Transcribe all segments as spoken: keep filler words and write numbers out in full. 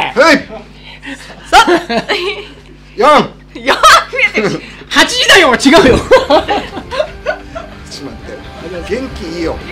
はいさよんよんはちじだよ。違うよ。 ちょっと待って元気いいよ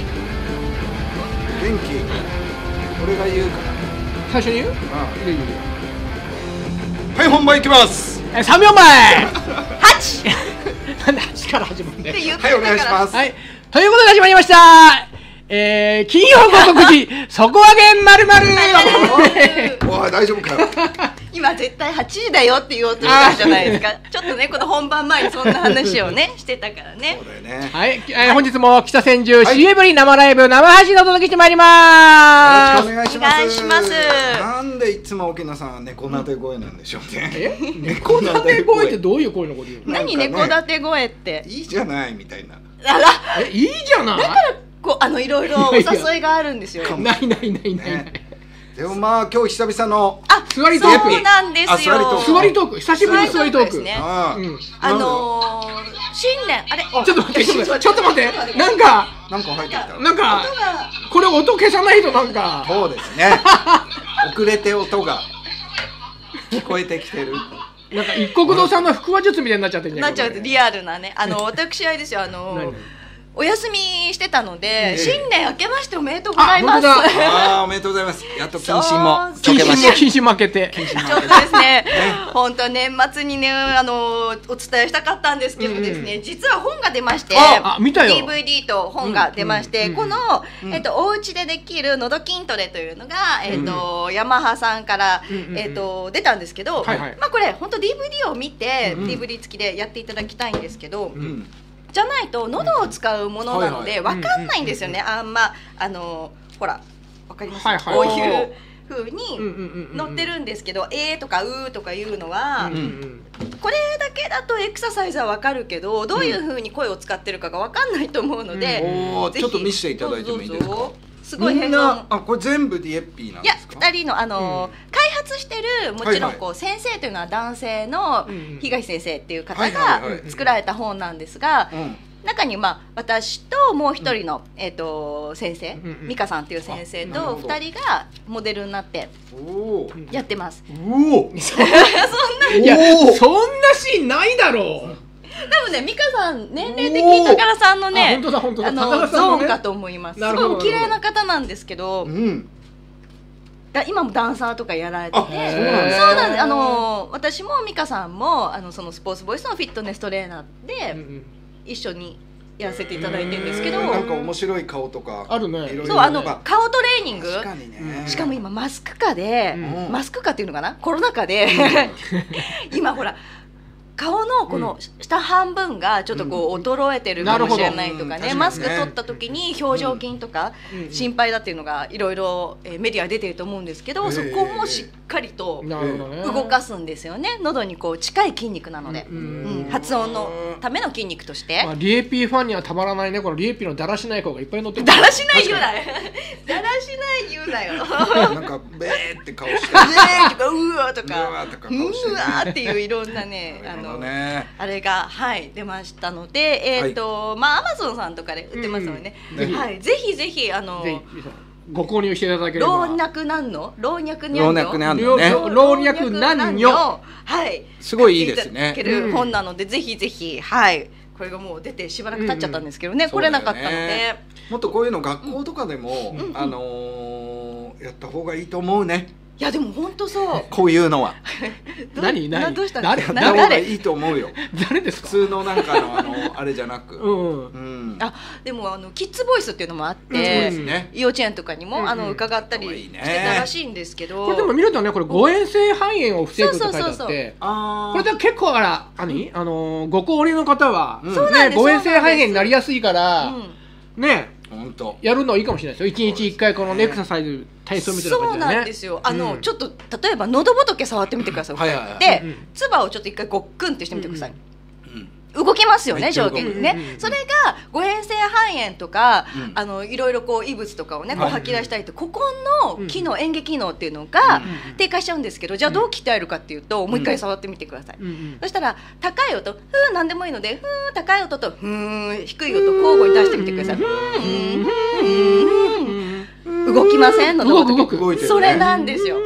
元気俺が言うから最初に言う？ あいいよいいよ。 あはい本番いきますえさんびょうまえ。 はちなんではちから始まるんだよ。 って言ってはいお願いしますはい。ということで始まりました。えー、金曜広告時、そこはげんまるまる。 おい大丈夫かよ今絶対はちじだよって言おうとしたじゃないですか。ちょっとねこの本番前にそんな話をねしてたからねそう。だよねはい、えー、本日も北千住はいシーエム 生ライブ生配信でお届けしてまいりまよろしくーす。 お願いします。 お願いしますなんでいつも沖縄さんは猫なで声なんでしょうね。 え、猫なで声ってどういう声のこと言うの？ 何なんかね猫立て声って。 いいじゃないみたいな。 あらえ、いいじゃない。 こうあのいろいろお誘いがあるんですよ。 ないないないないない。 ねでもまあ今日久々のあ、 座りトークそうなんですよ。 あ座りトーク座りトーク、久しぶりに座りトーク。 座りトークですねああ、 うんあのー、新年あれちょっと待って、ちょっと待って、ちょっと待って、なんか、 なんか入ってきた。 なんか、 音がこれ音消さないとなんか。 そうですね。遅れて音が聞こえてきてる。 なんか一国堂さんの腹話術みたいになっちゃってんじゃなんっちゃうとリアルなね。あの私あれですよあの何お休みしてたので、 ええ新年明けましておめでとうございます。 あ本当ああおめでとうございます。やっと謹慎もそう解けました。 禁止も負けて。 ちょっとですね、本当は年末にね、あのお伝えしたかったんですけどですね、 うん実は本が出まして、 ああ見たよディーブイディー と本が出まして、 うんうんこの、 うんえっと、お家でできるのど筋トレというのが、えっとヤマハさんから、 うんうんうんえっと、出たんですけど、 はいはいまあこれ本当 ディーブイディー を見て、 うんディーブイディー 付きでやっていただきたいんですけど、 うん。 じゃないと喉を使うものなのではわかんないんですよね、あんまあのほらわかります、 はいはいこういう風にうんうんうんうん載ってるんですけど「えー」とか「うー」とかいうのは、 うんうんこれだけだとエクササイズはわかるけどどういう風に声を使ってるかがわかんないと思うので、 おおぜひちょっと見せていただいてもいいですかどうぞどうぞ。すごいみんな変なあこれ全部ディエッピーなんいやですか。 ふたりのあの、 うん開発してるもちろんはいこう、先生というのは男性のうんうん東先生っていう方はいがはいはい作られた本なんですが、 うん。 中にまあ私ともう一人の、えー、と先生、 うんうん美香さんっていう先生とあなるほど二人がモデルになっておお。 やってます。 うお。 いや、 おーそんなシーンないだろう。 多分ね美香さん年齢的に高田さんのあね本当だ本当だあの高田さんのねゾーンかと思います。すなるほどごいお綺麗な方なんですけど、 うん。 だ今もダンサーとかやられてて、 あそうなんですそうなんです。あの私も美香さんもあのそのスポーツボイスのフィットネストレーナーでうんうん一緒にやらせていただいてるんですけど、 なんか面白い顔とかあるねいろいろそうあのま顔トレーニング確かにね。 しかも今マスク禍で、 うんマスク禍っていうのかなコロナ禍で今ほら顔のこの下半分がちょっとこう衰えてるかもしれないとかね、 なるほどマスク取った時に表情筋とかうん心配だっていうのがいろいろえーメディア出てると思うんですけど、 ええそこもしっかりとなるほどね。 動かすんですよね。喉にこう近い筋肉なので、 うんうん発音のための筋肉としてまあ、リエピーファンにはたまらないね。このリエピーのだらしない顔がいっぱい載ってる。 だらしない言うなよだらしない言うなよなんかベーって顔してうわーとかうわーとうわかーとかう顔してるわーっていういろんなねなるほどあのね。 あれがはい出ましたので、えっ、と、まあアマゾンさんとかで売ってますのでね、 うんうんはいぜひぜひあのぜひご購入していただければ。 老若男女老若男女老若男女ね老老若男女はいすごいいいですね買っていただける本なので、ぜひぜひはいこれがもう出てしばらく経っちゃったんですけどね、 うん来れなかったのそうだよでねもっとこういうの学校とかでも、 うんあのーやった方がいいと思うね。 いやでも本当そうこういうのはど何何などうしたん誰ですかやった方が誰いいと思うよ。 誰ですか。 普通のなんかのあのあれじゃなく。 うん。 うん。 あでもあのキッズボイスっていうのもあっそうでて、 すね。 幼稚園とかにも、 うんうんあの伺ったりいいねしてたらしいんですけど、 これでも見るとね、これ誤嚥性肺炎を防ぐって書いてあそうそうそうそうって。 あこれで結構あら、何あのーご高齢の方は、 うんそうなんですね、誤嚥性肺炎になりやすいから、 うんね、 本当。 やるのいいかもしれないですよ。一日一回このエクササイズ体操みたいなそう感じでね。 なんですよ。あの、 うんちょっと例えば喉仏触ってみてください。 はいはいはいで、 うんうん唾をちょっと一回ごっくんってしてみてください。 うん動きますよねめっちゃ動く上下にね、 うんうんうんそれが誤嚥性肺炎とか、 うんあのいろいろこう異物とかをねこうはい吐き出したりと、ここの機能、嚥下機能っていうのがうんうん低下しちゃうんですけど、じゃあどう鍛えるかっていうと、もう一回触ってみてください、 うんうんそしたら高い音ふーなんでもいいのでふー高い音とふー低い音交互に出してみてください。ふーんふーんふーん動きませんの動く動く動いてるねそれなんですよ。 うん結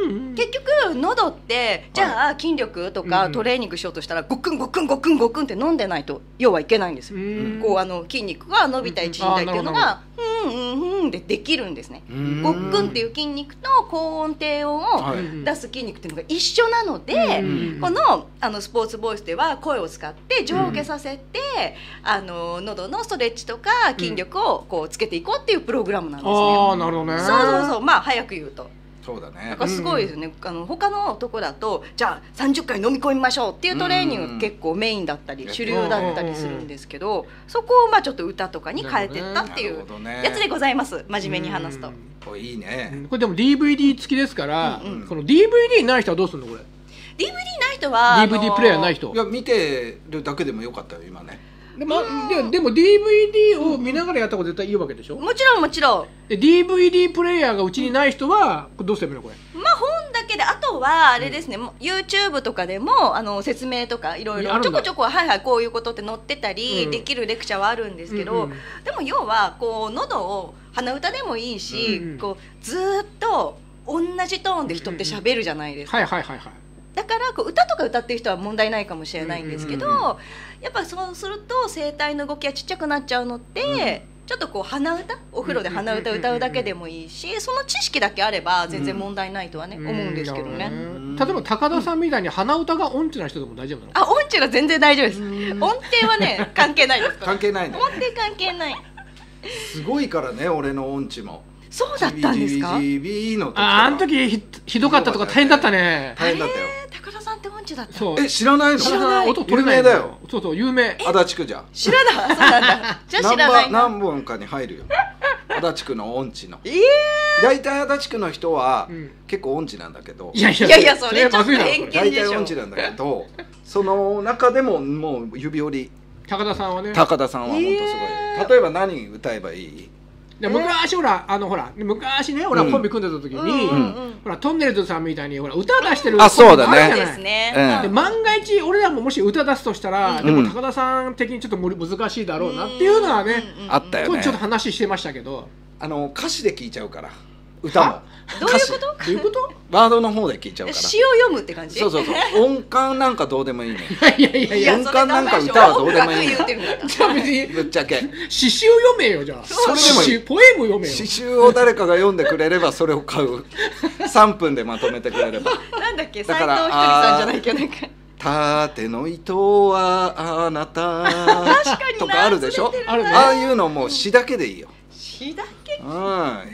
結局喉ってじゃあ筋力とかトレーニングしようとしたらゴクンゴクンゴクンゴクンって飲んでないと要はいけないんですよ。こうあの筋肉が伸びたり縮んだりっていうのがうんうんうんでできるんですね。ごっくんっていう筋肉と高音低音を出す筋肉っていうのが一緒なので、このあのスポーツボイスでは声を使って上下させて、あの喉のストレッチとか筋力をこうつけていこうっていうプログラムなんですね。 ああなるほどね。 そうそうそう、まあ早く言うと。 そうだね。 なんかすごいですね。あの他のとこだとじゃあさんじゅっかい飲み込みましょうっていうトレーニングが結構メインだったり主流だったりするんですけど、そこをまあちょっと歌とかに変えてったっていうやつでございます。真面目に話すと。 いいね。 これでも ディーブイディー 付きですから、この ディーブイディー ない人はどうするのこれ？ ディーブイディー ない人はディーブイディー プレイヤーない人。 いや見てるだけでもよかったよ今ね。 でも、ででも ディーブイディー を見ながらやった方が絶対いいわけでしょ。 もちろんもちろん。 で ディーブイディー プレイヤーがうちにない人はどうすればいいのこれ？ まあ本だけで、あとはあれですね、うん、YouTube とかでもあの説明とかいろいろちょこちょこはいはいこういうことって載ってたり、うん、できるレクチャーはあるんですけど、うんうん、でも要はこう喉を鼻歌でもいいし、うんうん、こうずっと同じトーンで人って喋るじゃないですか。 はいはいはいはい。 だからこう歌とか歌ってる人は問題ないかもしれないんですけど、やっぱそうすると声帯の動きがちっちゃくなっちゃうのって、うん、ちょっとこう鼻歌お風呂で鼻歌歌うだけでもいいし、その知識だけあれば全然問題ないとはね、うん、思うんですけどね。 例えば高田さんみたいに鼻歌が音痴な人でも大丈夫なの？ あ、音痴は全然大丈夫です。音程はね関係ないですから。 関係ないね。 音程関係ない。 すごいからね俺の音痴も。 そうだったんですか？ ジビジビの時ああの時 ひ, ひどかったとか大変だったね。 大変だったよ。 高田さんって音痴だった。 そう。 え知らないの？ 知らない。 音取れない有名だよ。 そうそう有名。 足立区じゃ。 知らない。そうなんだ。じゃあ知らないな。 何本かに入るよ。足立区の音痴の。 ええ。 大体足立区の人は結構音痴なんだけど。 いやいやいやいやそれちょっと偏見でしょ。 大体音痴なんだけど、その中でももう指折り。 高田さんはね。 高田さんは本当すごい。例えば何歌えばいい？ で昔ほらあのほら昔ねほらコンビ組んでた時にほらトンネルズさんみたいにほら歌出してるあそうだねですね。 で万が一俺らももし歌出すとしたらでも高田さん的にちょっと難しいだろうなっていうのはねあったよね。 ちょっと話してましたけど、 あの歌詞で聞いちゃうから歌も。 どういうこと？ どういうこと？ ワードの方で聞いちゃうから。 詩を読むって感じ？ そうそうそう。音感なんかどうでもいいね。 いやいやいや。 音感なんか歌はどうでもいいね。 じゃあ別にぶっちゃけ。 詩集を読めよじゃあ。 それでもポエム読めよ。 詩集を誰かが読んでくれればそれを買う。さんぷんでまとめてくれれば。 なんだっけ？斉藤ひとりさんじゃないけどなんか。 縦の糸はあなたとかあるでしょ。 あるね。 ああいうのもう詩だけでいいよ。 詩だけ？ うん。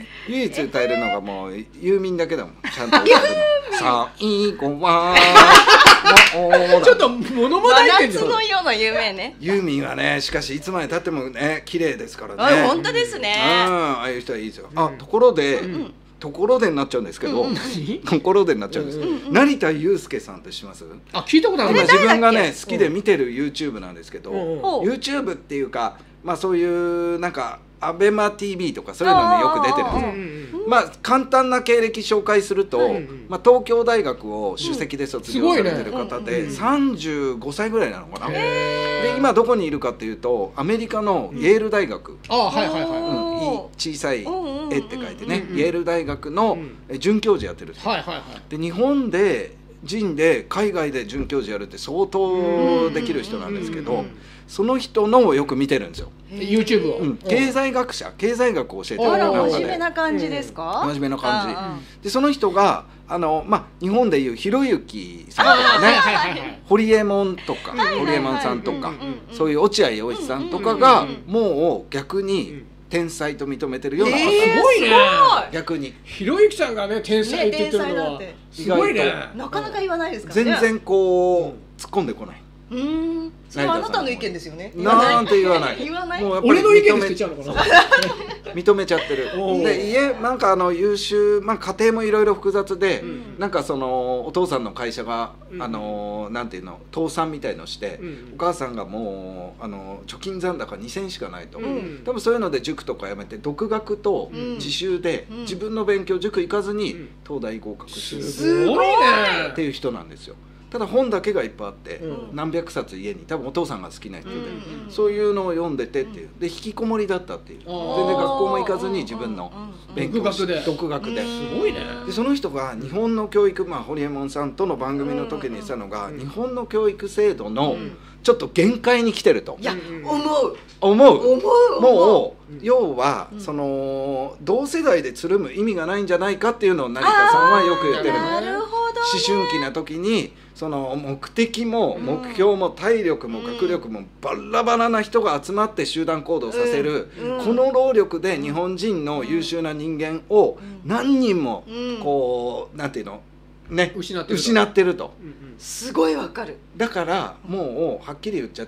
唯一歌えるのがもうユーミンだけだもん。ちゃんと歌えるの。最後はちょっと物まねてんじゃん。 真夏の夜の夢ね。 ユーミンはねしかしいつまで経ってもね綺麗ですからね。 あ本当ですね。 うんああいう人はいいですよ。あところでところでになっちゃうんですけど、ところでになっちゃうんです。成田悠輔さんって知ってます？ あ聞いたことある。 今自分がね好きで見てる YouTube なんですけど、YouTube っていうかまあそういうなんかアベマ ティービー とかそういうのによく出てるんですよ。まあ簡単な経歴紹介すると、まあ東京大学を首席で卒業されてる方でさんじゅうごさいぐらいなのかな。で今どこにいるかっていうとアメリカのイェール大学。 あはいはいはい。 小さい絵って書いてね、イェール大学の准教授やってるんですよ。で日本で人で海外で准教授やるって相当できる人なんですけど、その人のをよく見てるんですよ。 YouTube を、 うん、経済学者経済学を教えてるあら真面目な感じですか？ 真面目な感じでその人があの、まあ、日本でいうひろゆきさんとかねホリエモンとかホリエモンさんとかそういう落合陽一さんとかがもう逆に天才と認めてるような方、 えー、すごいね。 逆にひろゆきさんがね天才って言ってるのはすごいね。 なかなか言わないですからね。 全然こう突っ込んでこない。 うーん、それはあなたの意見ですよね。 なんて言わない。 言わない。 もうやっぱり俺の意見ですって言っちゃうのかな。 認めちゃってる。で家なんかあの優秀、まあ家庭もいろいろ複雑で、うん、なんかそのお父さんの会社が、うん、あのなんていうの倒産みたいのして、うん、お母さんがもうあの貯金残高にせんしかないと、うん、多分そういうので塾とかやめて独学と自習で、うん、自分の勉強塾行かずに東大合格する。 すごいね。 っていう人なんですよ。 ただ本だけがいっぱいあって、 うん、 何百冊家に多分お父さんが好きな人で、うん、そういうのを読んでてっていうで引きこもりだったっていう全然学校も行かずに自分の勉強をして独学で、 すごいね。 でその人が日本の教育、まあ、ホリエモンさんとの番組の時に言ってたのが、日本の教育制度のちょっと限界に来てると。 いや思う思う思うもう要はその同世代でつるむ意味がないんじゃないかっていうのを成田さんはよく言ってるの。 なるほどね。 思春期な時にその目的も目標も体力も学力もバラバラな人が集まって集団行動させる、この労力で日本人の優秀な人間を何人もこうなんていうのね失ってると、失ってると。 すごいわかる。 だからもうはっきり言っちゃって、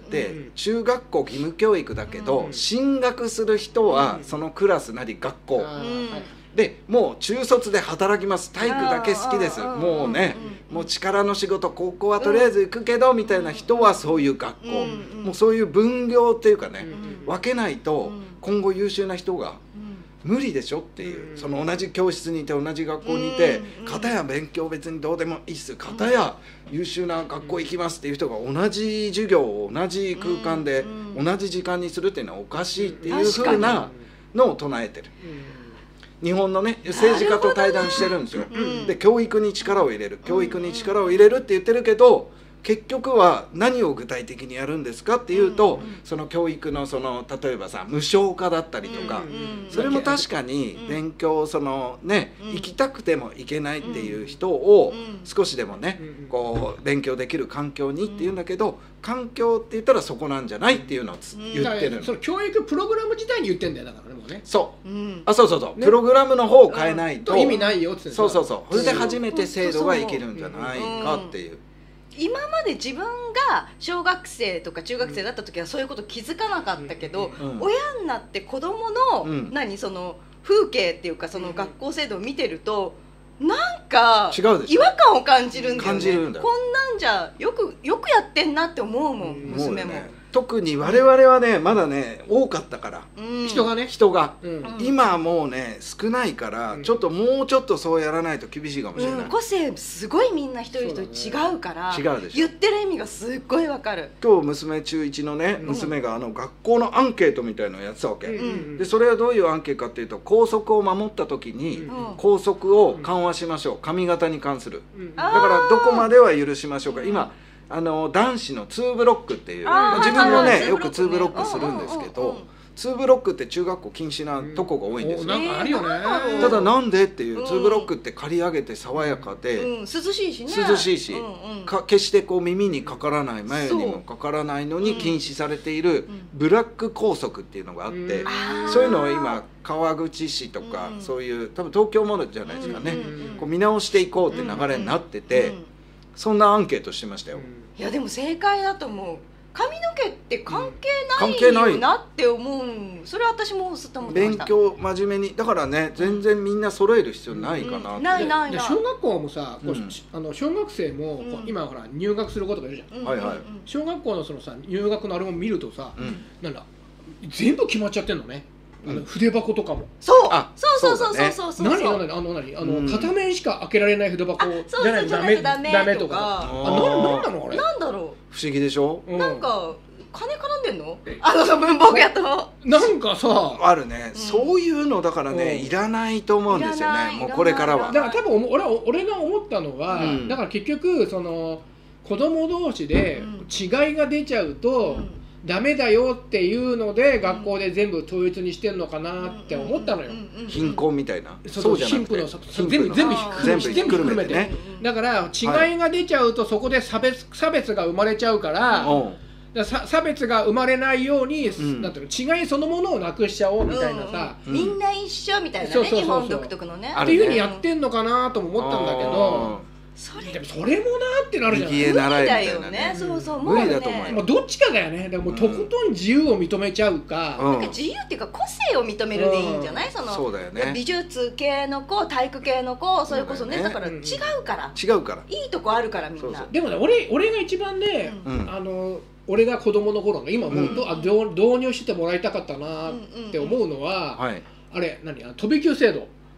中学校義務教育だけど進学する人はそのクラスなり学校でもう中卒で働きます、体育だけ好きです、もうねもう力の仕事高校はとりあえず行くけどみたいな人はそういう学校、もうそういう分業っていうかね分けないと今後優秀な人が無理でしょっていう、その同じ教室にいて同じ学校にいて片や勉強別にどうでもいいっす、片や優秀な学校行きますっていう人が同じ授業を同じ空間で同じ時間にするっていうのはおかしいっていうふうなのを唱えてる。日本のね政治家と対談してるんですよ。で教育に力を入れる教育に力を入れるって言ってるけど、結局は何を具体的にやるんですかっていうと、その教育のその例えばさ無償化だったりとか、それも確かに勉強そのね行きたくても行けないっていう人を少しでもねこう勉強できる環境にっていうんだけど、環境って言ったらそこなんじゃないっていうのを言ってるの。 その教育プログラム自体に言ってんだよ、だからねもうね。 そう、あそうそうそう、プログラムの方を変えないと意味ないよって。 そうそうそう、それで初めて制度が生きるんじゃないかっていう。 今まで自分が小学生とか中学生だった時はそういうこと気づかなかったけど、うん、親になって子供の、うん、何その風景っていうかその学校制度を見てるとなんか違和感を感じるんだよね。 感じるんだよ。 こんなんじゃよくよくやってんなって思うもん、娘も。 特に我々はねまだね多かったから、 うん、人がね人が、うん、今もうね少ないから、うん、ちょっともうちょっとそうやらないと厳しいかもしれない、うん、 個性すごいみんな一人一人違うから、 違うでしょ。 言ってる意味がすっごいわかる。 今日娘中いちのね、うん、娘があの学校のアンケートみたいのをやってたわけ、うん、でそれはどういうアンケートかっていうと校則を守った時に、うん、校則を緩和しましょう、髪型に関する、うん、だからどこまでは許しましょうか。今あの男子のツーブロックっていう、自分もねよくツーブロックするんですけど、ツーブロックって中学校禁止なとこが多いんですよ。 なんかあるよね。 ただなんでっていう、ツーブロックって刈り上げて爽やかで涼しいしね、 涼しいし、か決してこう耳にかからない眉にもかからないのに禁止されているブラック校則っていうのがあって、そういうのを今川口市とかそういう多分東京もじゃないですかね、こう見直していこうって流れになってて、そんなアンケートしてましたよ。 いやでも正解だと思う。髪の毛って関係ないよなって思う。それは私もずっと思ってました。 勉強真面目にだからね、全然みんな揃える必要ないかなって、うん、 ないないない。 小学校もさ、うん、あの小学生も、うん、今ほら入学する子とかいるじゃん、うん、はいはい。小学校のそのさ入学のあれも見るとさ、うん、なんだ全部決まっちゃってんのね。あの筆箱とかも、 そうそうそうそうそうそう、 何何あの何あの片面しか開けられない筆箱じゃないとダメダメとか、あなんなのあれ、 なんだろう、 不思議でしょ。 なんか金絡んでんの、あの文房具やったのなんかさあるね、そういうのだからねいらないと思うんですよね、もうこれからは。 だから多分俺俺が思ったのは、だから結局その子供同士で違いが出ちゃうとダメだよっていうので学校で全部統一にしてんのかなって思ったのよ。 貧困みたいな。 そうじゃなくて全部全部全部含めてね。だから違いが出ちゃうとそこで差別差別が生まれちゃうから、だから差別が生まれないように、なんていうの、違いそのものをなくしちゃおうみたいなさ、 みんな一緒みたいなね、日本独特のねっていうふうにやってんのかなとも思ったんだけど。それでもそれもなってなるじゃん。 無理だよね。そうそう、 無理だと思う。 もうどっちかだよね。でもとことん自由を認めちゃうか、 なんか自由っていうか個性を認めるでいいんじゃない？そのそうだよね。 美術系の子、体育系の子、それこそね、だから違うから。 違うから。 いいとこあるからみんな。 でもね、俺俺が一番ね、あの俺が子供の頃の今もう導入してもらいたかったなって思うのは、あれ何？飛び級制度。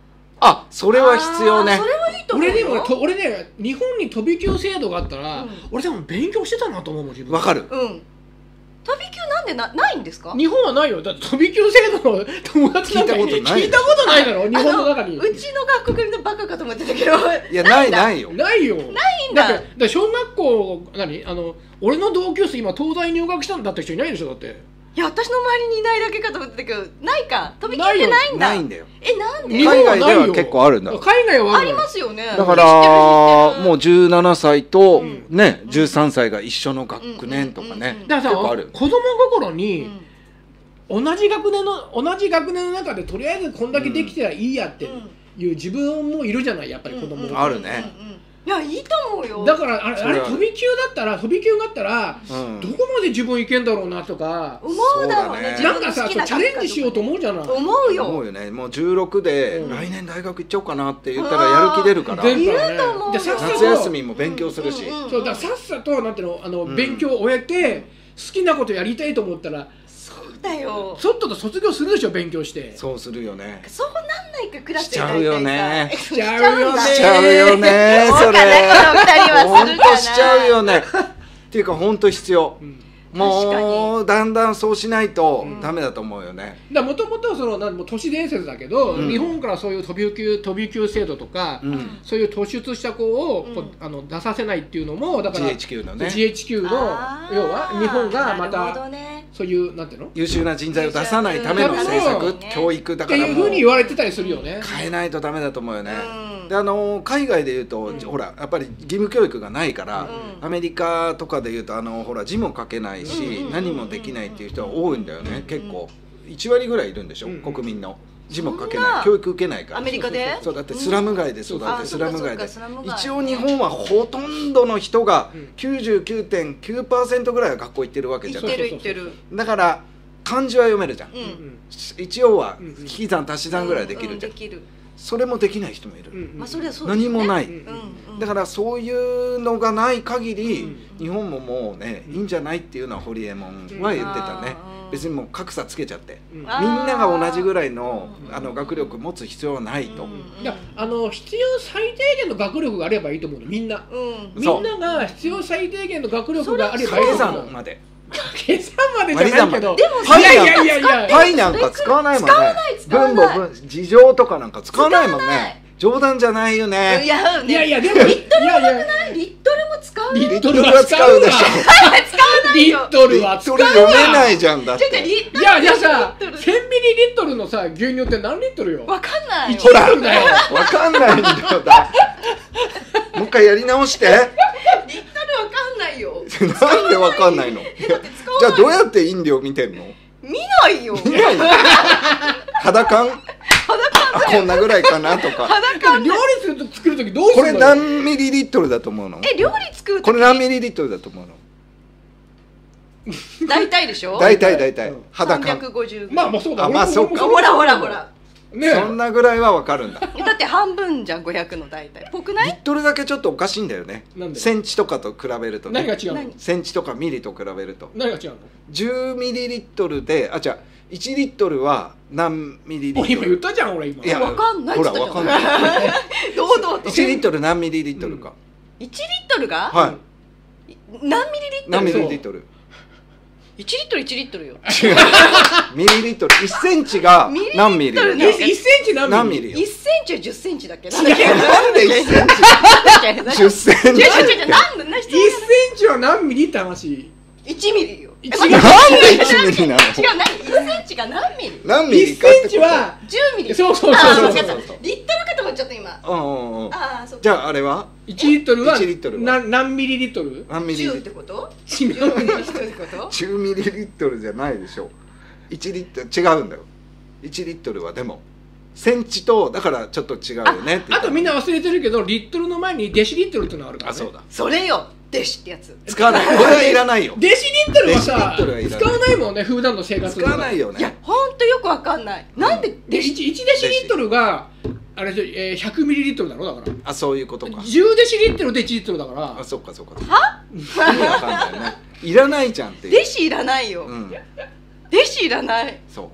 あ、それは必要ね。 それはいいと思うよ。 俺でも俺ね、日本に飛び級制度があったら、うん、俺でも勉強してたなと思うもん自分。 わかる。 うん。飛び級なんで な, ないんですか？ 日本はないよ。だって飛び級制度の友達なんか聞いたことないだろ日本の中に。 うちの学校のバカかと思ってたけど。 いやないないよ。 ないよ。 ないんだ。 だってだ小学校何あの俺の同級生今東大入学したんだって人いないでしょだって。 いや私の周りにいないだけかと思ってたけどないか。飛び級ってないんだ。 ないんだよ。 えなんで？ 海外では結構あるんだ。 海外はありますよね。 だからもうじゅうななさいとねじゅうさんさいが一緒の学年とかね。 だからさ子供心に同じ学年の同じ学年の中でとりあえずこんだけできてりゃいいやっていう自分もいるじゃないやっぱり子供が。 あるね。 いやいいと思うよ。 だからあれあれ飛び級だったら飛び級があったら、うん、どこまで自分いけんだろうなとか思うだろうね。 なんかさチャレンジしようと思うじゃない。 思うよ。 思うよね。もうじゅうろくで、うん、来年大学行っちゃおうかなって言ったらやる気出るから。 いると思う。 夏休みも勉強するし。 そうださっさとなんていうのあの、うん、勉強を終えて好きなことやりたいと思ったら。 だよ。 そっとと卒業するでしょ勉強して。 そうするよね。 そうなんないかクラスで大体さ。しちゃうよね。 しちゃうよね。 しちゃうよね。それ。本当しちゃうよね。っていうか本当必要。もうだんだんそうしないとダメだと思うよね。 だもともとそのなんも都市伝説だけど、日本からそういう飛び級飛び級制度とか、そういう突出した子をあの出させないっていうのもだからジーエイチキュー のねジーエイチキュー の要は日本がまたそういうなんていうの優秀な人材を出さないための政策教育だからもうっていうふうに言われてたりするよね。 変えないとダメだと思うよね。であの海外でいうと、うん、ほらやっぱり義務教育がないから、うん、アメリカとかでいうとあのほら字も書けないし、うん、何もできないっていう人は多いんだよね、うん、結構いちわりぐらいいるんでしょ、うん、国民の字も書けない教育受けないから。 アメリカでそうだってスラム街で育って、うん、スラム街で一応日本はほとんどの人が きゅうじゅうきゅうてんきゅうパーセント ぐらいは学校行ってるわけじゃない。 行ってる行ってる。 だから漢字は読めるじゃん、うん、一応は引き算足し算ぐらいできるじゃん、うんうん、できる。それもできない人もいる、うんまあそれはそうですね、何もない、うんうん、だからそういうのがない限り、うん、日本ももうね、うん、いいんじゃないっていうのはホリエモンは言ってたね、うん、別にもう格差つけちゃって、うん、みんなが同じぐらいの、あの学力持つ必要はないと、うんうん、 いやあの必要最低限の学力があればいいと思うのみんな、うん、みんなが必要最低限の学力があればいいと思う。 掛け算まで計算までじゃないけど、 でもパイいやいやいやいやパイなんか使わないもんね。分母分事情とかなんか使わないもんね。冗談じゃないよね。 いやいやいやでもリットルはなくない？リットルも使う。 リットルは使うでしょ。 使わないよ。 リットルは使うわ。 読めないじゃんだって。 いやいやさ、せんミリリットルのさ牛乳って何リットルよ。 わかんない。 ほらわかんないんだよ。もう一回やり直して。 リットルわかんないよ。 なんでわかんないの？じゃあどうやって飲料見てんの？ 見ないよ。 見ないの？肌感？肌感こんなぐらいかなとか。 肌感。料理すると作るときどうするの？ これ何ミリリットルだと思うの？ え料理作るとき？ これ何ミリリットルだと思うの？ 大体でしょ？ 大体大体。肌感。 さんびゃくごじゅう。 まあまあそうだ。 まあそっか。 ほらほらほら。 ね、 そんなぐらいはわかるんだ。 だって半分じゃんごひゃくの大体。ぽくない？ リットルだけちょっとおかしいんだよね。センチとかと比べると、 ね。何が違うの？ センチとかミリと比べると。 何が違うの？ じゅうミリリットルで、あ、じゃあいちリットルは何ミリリットル？ 今言ったじゃん俺今。 いやわかんない。 ほらわかんない。 堂々と。 いちリットル何ミリリットルか。 いちリットルが？ はい。 何ミリリットル？ 何ミリリットル？ いちリットルいちリットルよ。 違う。ミリリットルいっセンチが何ミリ？ いっセンチ何ミリ？ いっセンチはじゅっセンチだっけ？ なんでいっセンチ？じゅっセンチ。 なんで？いっセンチは何ミリって話？ いちミリよ。 なんでいちミリなの？ 違う、何？いっセンチが何ミリ？ 何ミリ？ いっセンチはじゅうミリ。 そうそうそうそう。 リットルかと思っちゃった今。 うんうんうん。 ああ、そう。 じゃああれは？ いちリットルは何ミリリットル？ 何ミリリットル？ じゅうってこと？ じゅうミリリットルってこと？ じゅうミリリットルじゃないでしょ。いちリットル違うんだよ。いちリットルはでもセンチとだからちょっと違うよねって。 あとみんな忘れてるけどリットルの前にデシリットルっていうのがあるからね。 あ、そうだ。 それよ。デシってやつ使わない。これはいらないよ。 デシリットルはさ使わないもんね普段の生活で。 使わないよね。 いやほんとよくわかんない。なんでデシいちデシリットルがあれえー、ひゃくミリリットルだろだから。 あ、そういうことか。 じゅうデシリットルでいちリットルだから。 あ、そっかそっか。 は？ 意味わかんないね。いらないじゃんっていう。 デシいらないよ。うん。デシいらない。 そう。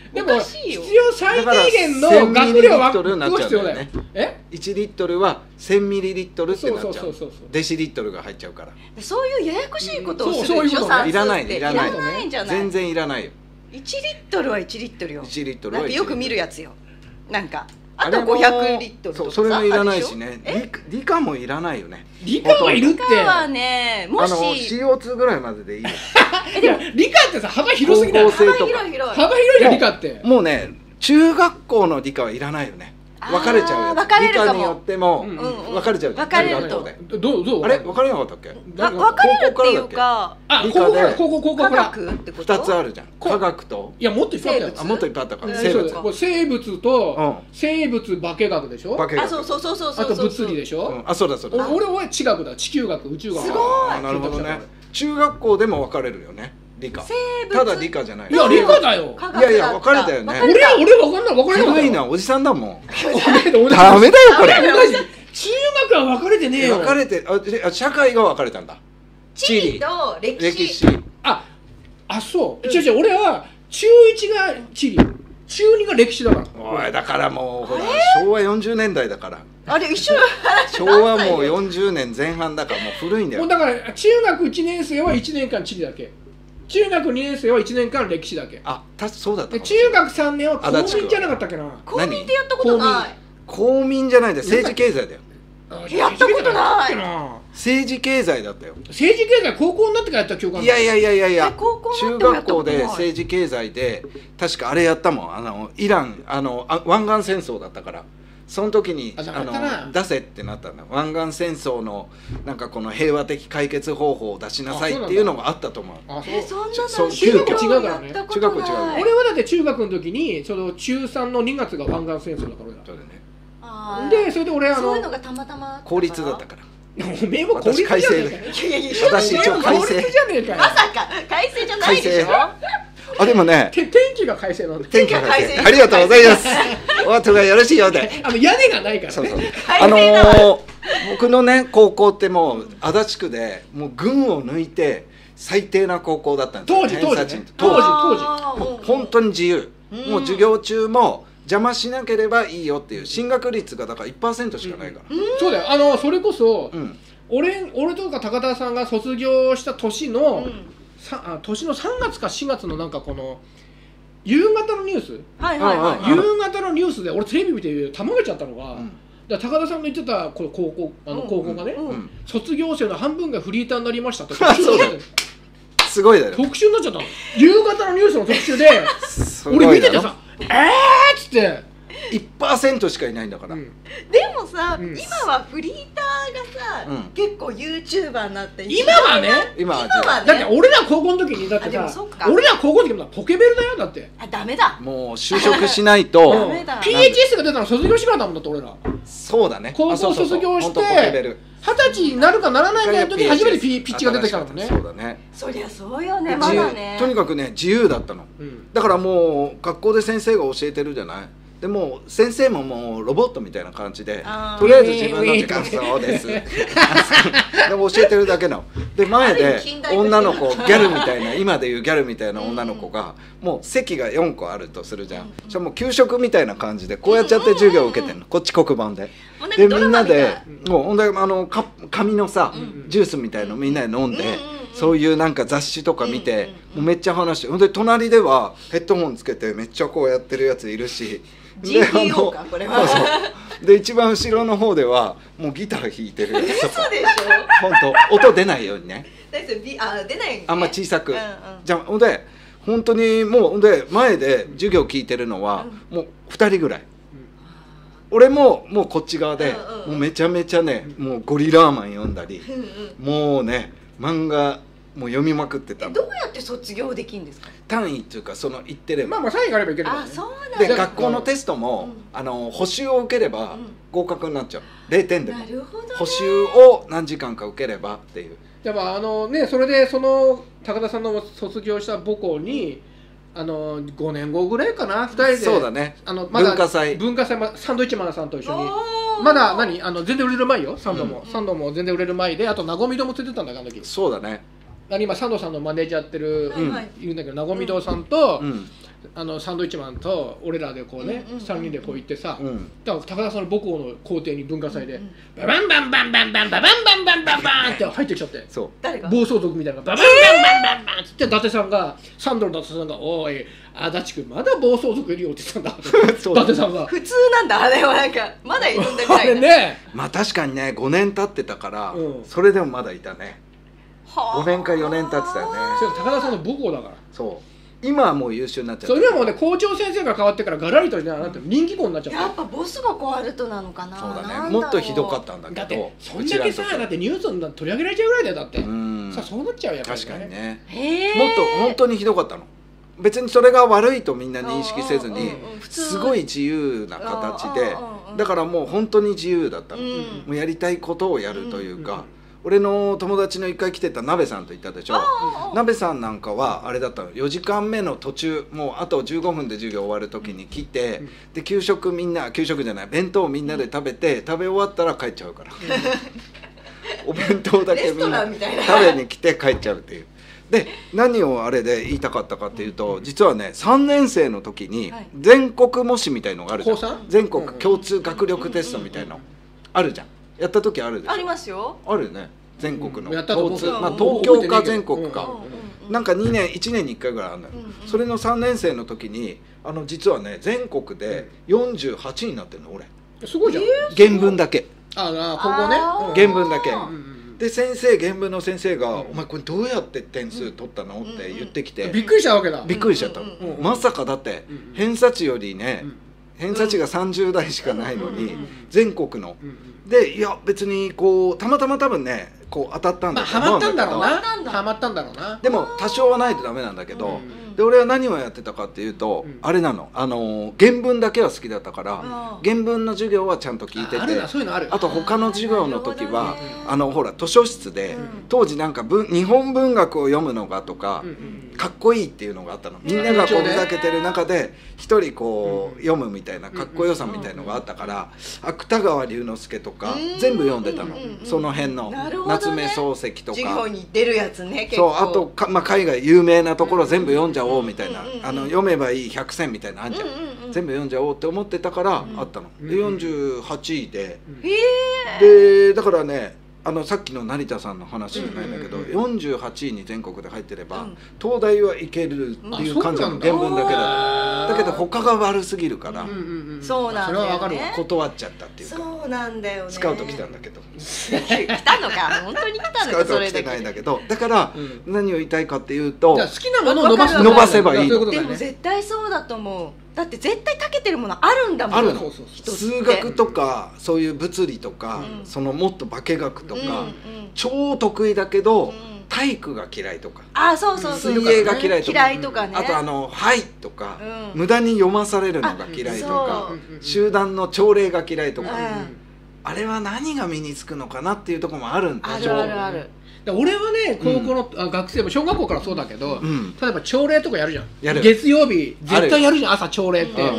でも必要最低限の学量は必要だよ。えいちリットルはせんミリリットルってなっちゃう。デシリットルが入っちゃうから。 そういうややこしいことをするでしょ。 いらないいらないんじゃない。 全然いらないよ。 いちリットルはいちリットルよ。 いちリットルはよく見るやつよ。なんかあとごひゃくリットルとかさ、 それもいらないしね。理科もいらないよね。 理科はいるって。 理科はね、もしシーオーツー ぐらいまででいいよ。 でも理科ってさ幅広すぎない。 幅広い広い。 幅広いよ理科って。 もうね、中学校の理科はいらないよね。分かれちゃうやつ。理科によっても分かれちゃう。 分かれると。 どうどうあれ分かれなかったっけ？ 分かれるっていうか、 理科で高校高校科学ってこと？ ふたつあるじゃん。科学といやもっといっぱいあったよ。 あもっといっぱいあったか。 生物。生物と生物化学でしょ。 あそうそうそうそうそう。 あと物理でしょ。 あそうだそうだ。 俺は地学だ。地球学宇宙学。 すごい。 なるほどね。中学校でも分かれるよね。理科ただ理科じゃない。 いや理科だよ。 いやいや分かれたよね。 俺は俺分かんない分かれない。 古いなおじさんだもん。 ダメだよこれ。 中学は分かれてねえよ。 分かれてあ社会が分かれたんだ。 地理と歴史。 ああそう違う違う俺は中いちが地理中にが歴史だから。 おいだからもうほら昭和よんじゅうねんだいだから。 あれ一緒昭和もうよんじゅうねんぜん半だからもう古いんだよ。 もうだから中学いちねん生はいちねんかん地理だけ。中学にねん生はいちねんかん歴史だけ。 あ、たそうだった。 中学さんねんは公民じゃなかったっけな。 公民ってやったことない。 公民じゃないで政治経済だよ。 やったことない。 政治経済だったよ。 政治経済高校になってからやった記憶ある。 いやいやいやいやいや。中学校で政治経済で確かあれやったもん。あのイランあの湾岸戦争だったから。その時にあの出せってなったんだ。湾岸戦争のなんかこの平和的解決方法を出しなさいっていうのがあったと思う。 あ、え、そんなの中学違うからね。 中学違う。 俺はだって中学の時にその中さんのにがつが湾岸戦争だから俺だ。 そうだね。 でそれで俺あのそういうのがたまたま公立だったから。 おめえも公立じゃねえか。 いやいや私一応改正じゃねえか。 まさか改正じゃないでしょ。 あでもね天気が快晴なんで。 天気が快晴。ありがとうございます。お後がよろしいようで。 あの屋根がないから。 そうそう。あのー、僕のね高校ってもう足立区でもう群を抜いて最低な高校だったんですよ。 当時当時当時当時本当に自由。もう授業中も邪魔しなければいいよっていう進学率がだから いちパーセント しかないから。 そうだよ。あのそれこそ俺俺とか高田さんが卒業した年のさ年のさんがつかしがつのなんかこの夕方のニュース、 はいはいはい、 夕方のニュースで俺テレビ見てたまげちゃったのが、うん、だ高田さんが言ってたこの高校あの高校がね、うんうん、卒業生の半分がフリーターになりましたとかすごいだよ。 特集になっちゃったの。夕方のニュースの特集で俺見ててさ「えー!」っつって。 いちパーセント しかいないんだから、うん、 でもさ、うん、今はフリーターがさ、うん、結構 YouTuber になって今はね今はねだって俺ら高校の時にだってさ俺ら高校の時もポケベルだよだってあダメだもう就職しないとダメだピーエイチエス が出たの卒業してからだもんだって俺らそうだね高校卒業して二十歳になるかならないかの時に初めて ピ, ピッチが出てきたのね。 そうだね。 そりゃそうよねまだね。 とにかくね自由だったの、うん、だからもう学校で先生が教えてるじゃない。でも先生ももうロボットみたいな感じでとりあえず自分の時間そうですでも教えてるだけので前で女の子ギャルみたいな今でいうギャルみたいな女の子がもう席がよんこあるとするじゃん。そしたらもう給食みたいな感じでこうやっちゃって授業を受けてるのこっち黒板ででみんなでもうほんであのか紙のさジュースみたいのみんなで飲んでそういうなんか雑誌とか見てもうめっちゃ話してほんで隣ではヘッドホンつけてめっちゃこうやってるやついるしジーピーオー かこれは。 で一番後ろの方ではもうギター弾いてるやつとか。 嘘でしょ。 本当音出ないようにね。 あ出ないようにね。 あんま小さく。うんうん、じゃあほんで本当にもうほんで前で授業聞いてるのはもうふたりぐらい。うん、俺ももうこっち側で、うんうん、もうめちゃめちゃねもうゴリラーマン読んだり、うんうん、もうね漫画。もう読みまくってた。 どうやって卒業できるんですか。 単位っていうかその言ってれば。 まあまあ単位があればいけるからね。 あ、そうなんだ。 で学校のテストも、うん、あの補習を受ければ合格になっちゃう。れいてんでも。 なるほどね。 補習を何時間か受ければっていう。 やっぱあのねそれでその高田さんの卒業した母校に。あのごねんごぐらいかなふたりでそうだねあのまだ文化祭文化祭サンドイッチマンさんと一緒にまだ何あの全然売れる前よサンドも、うん、サンドも全然売れる前であとなごみ堂もついてたんだあの時そうだね今サンドさんのマネージャーやってる、うん、いるんだけどなごみ堂さんと、うん、 あのサンドイッチマンと俺らでこうねさんにんでこう行ってさ、だから高田さんの母校の校庭に文化祭でババンバンバンバンバンババンバンバンバンバンって入ってきちゃって、暴走族みたいなババンバンバンバンバンって伊達さんがサンドの伊達さんが「おい足立区まだ暴走族いるよ」って言ったんだ伊達さんが。 普通なんだあれは、なんかまだいるんだみたいなね。 まあ確かにねごねん経ってたからそれでもまだいたね。ごねんかよねん経ってたよね。 高田さんの母校だから。 そう今はもう優秀になっちゃった。 それでもね校長先生が変わってからガラリとねなって人気校になっちゃった。 やっぱボスが変わるとなのかな。 そうだね、もっとひどかったんだけど、 だってそんだけさ、だってニュースに取り上げられちゃうぐらいだよ。だってさそうなっちゃうやっぱりね。 確かにね。もっと本当にひどかったの。別にそれが悪いとみんな認識せずにすごい自由な形で、だからもう本当に自由だったの。もうやりたいことをやるというか、俺の友達の一回来てた鍋さんと言ったでしょ。鍋さんなんかはあれだったの、よじかんめの途中もうあとじゅうごふんで授業終わる時に来て、で給食みんな給食じゃない弁当をみんなで食べて、食べ終わったら帰っちゃうからお弁当だけみんな食べに来て帰っちゃうっていう。で何をあれで言いたかったかっていうと、実はねさんねん生の時に全国模試みたいのがあるじゃん。全国共通学力テストみたいのあるじゃん。やった時あるでしょ。 ありますよ。 あるよね全国の共通、まあ東京か全国かなんかにねんいちねんにいっかいぐらいあるのよ。それのさんねん生の時にあの実はね全国でよんじゅうはちになってるの俺。 すごいじゃん。 原文だけ。 ああここね原文だけで、先生原文の先生が「お前これどうやって点数取ったの?」って言ってきてびっくりしたわけだ。 びっくりしちゃったの。まさかだって偏差値よりね偏差値がさんじゅうだいしかないのに全国ので、いや別にこうたまたま多分ねこう当たったんだと思うんだけど、ハマったんだろうな。ハマったんだろうな。 でも多少はないとダメなんだけど、で俺は何をやってたかっていうと、あれなの、あの原文だけは好きだったから原文の授業はちゃんと聞いてて、あと他の授業の時はあのほら図書室で当時なんか文日本文学を読むのがとかかっこいいっていうのがあったの。みんながこうふざけてる中で一人こう読むみたいなかっこよさみたいのがあったから、芥川龍之介とか全部読んでたの。その辺の夏目漱石とか授業に出るやつね。 そう、あとか、まあ、海外有名なところ全部読んじゃおうみたいな、あの読めばいいひゃくせんみたいなのあんじゃん、全部読んじゃおうって思ってたからあったの。でよんじゅうはちいで、でだからねあのさっきの成田さんの話じゃないんだけど、よんじゅうはちいに全国で入ってれば東大はいけるっていう感じなの。原文だけだだけど他が悪すぎるからそうなんだよね、 断っちゃったっていうか。 そうなんだよね。 スカウト来たんだけど来たのか本当に来たのか。 スカウトは来てないんだけど、だから何を言いたいかっていうと、 好きなものを伸ばす伸ばせばいい。 でも絶対そうだと思う。だって絶対長けてるものあるんだもん。 あるの。数学とかそういう物理とか、そのもっと化学とか超得意だけど体育が嫌いとか、 あそうそうそう、 水泳が嫌いとか、 嫌いとかね、 あとあの「はい」とか無駄に読まされるのが嫌いとか、集団の朝礼が嫌いとか、あれは何が身につくのかなっていうところもあるんだ。 あるあるある。 俺はね高校の、うん、学生も小学校からそうだけど、うん、例えば朝礼とかやるじゃん。月曜日絶対やるじゃん朝朝礼って、うん、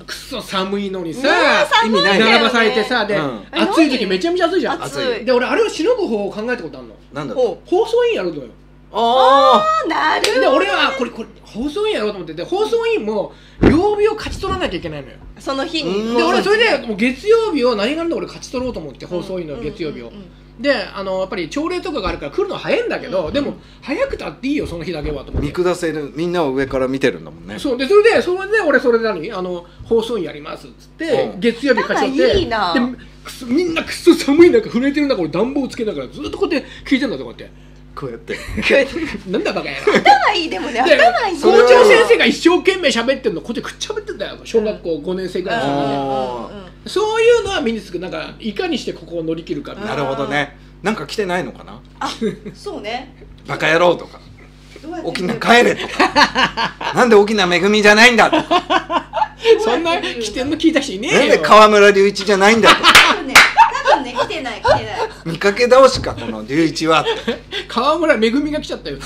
くっそ寒いのにさ、意味ない並ばされてさ、で、うん、暑い時めちゃめちゃ暑いじゃん。暑いで俺あれをしのぐ方を考えたことあるの。 なんだ放送委員やるのよ。 ああなるほど。 で俺はこれこれ放送委員やろうと思って、で放送委員も曜日を勝ち取らなきゃいけないのよその日に。 で俺それでもう月曜日を何があるの俺勝ち取ろうと思って、放送委員の月曜日を。であのやっぱり朝礼とかがあるから来るのは早いんだけど、うん、でも早くたっていいよその日だけはと思って。 見下せる、みんなを上から見てるんだもんね。 そうでそれでそれで俺それで何あの放送員やりますっつって、うん、月曜日勝ち取っていいな。 でみんなくっそ寒い中震えてる中俺暖房つけながらずっとこうやって聞いてんだとこうやってこうやってなんだバカやろ。 頭いい。でもね頭いい。 校長先生が一生懸命喋ってるのこっちくっちゃべってんだよ小学校ごねん生ぐらいの時で。そういうのは身につく。なんかいかにしてここを乗り切るかみたいな。 なるほどね。なんか来てないのかな。 あそうね。 バカ野郎とか沖縄帰れとかなんで沖縄めぐみじゃないんだとかそんな来てんの聞いた人いねえよ。 なんで河村隆一じゃないんだとか多分ね多分ね来てない来てない。 見かけ倒しかこの隆一はって河村めぐみが来ちゃったよ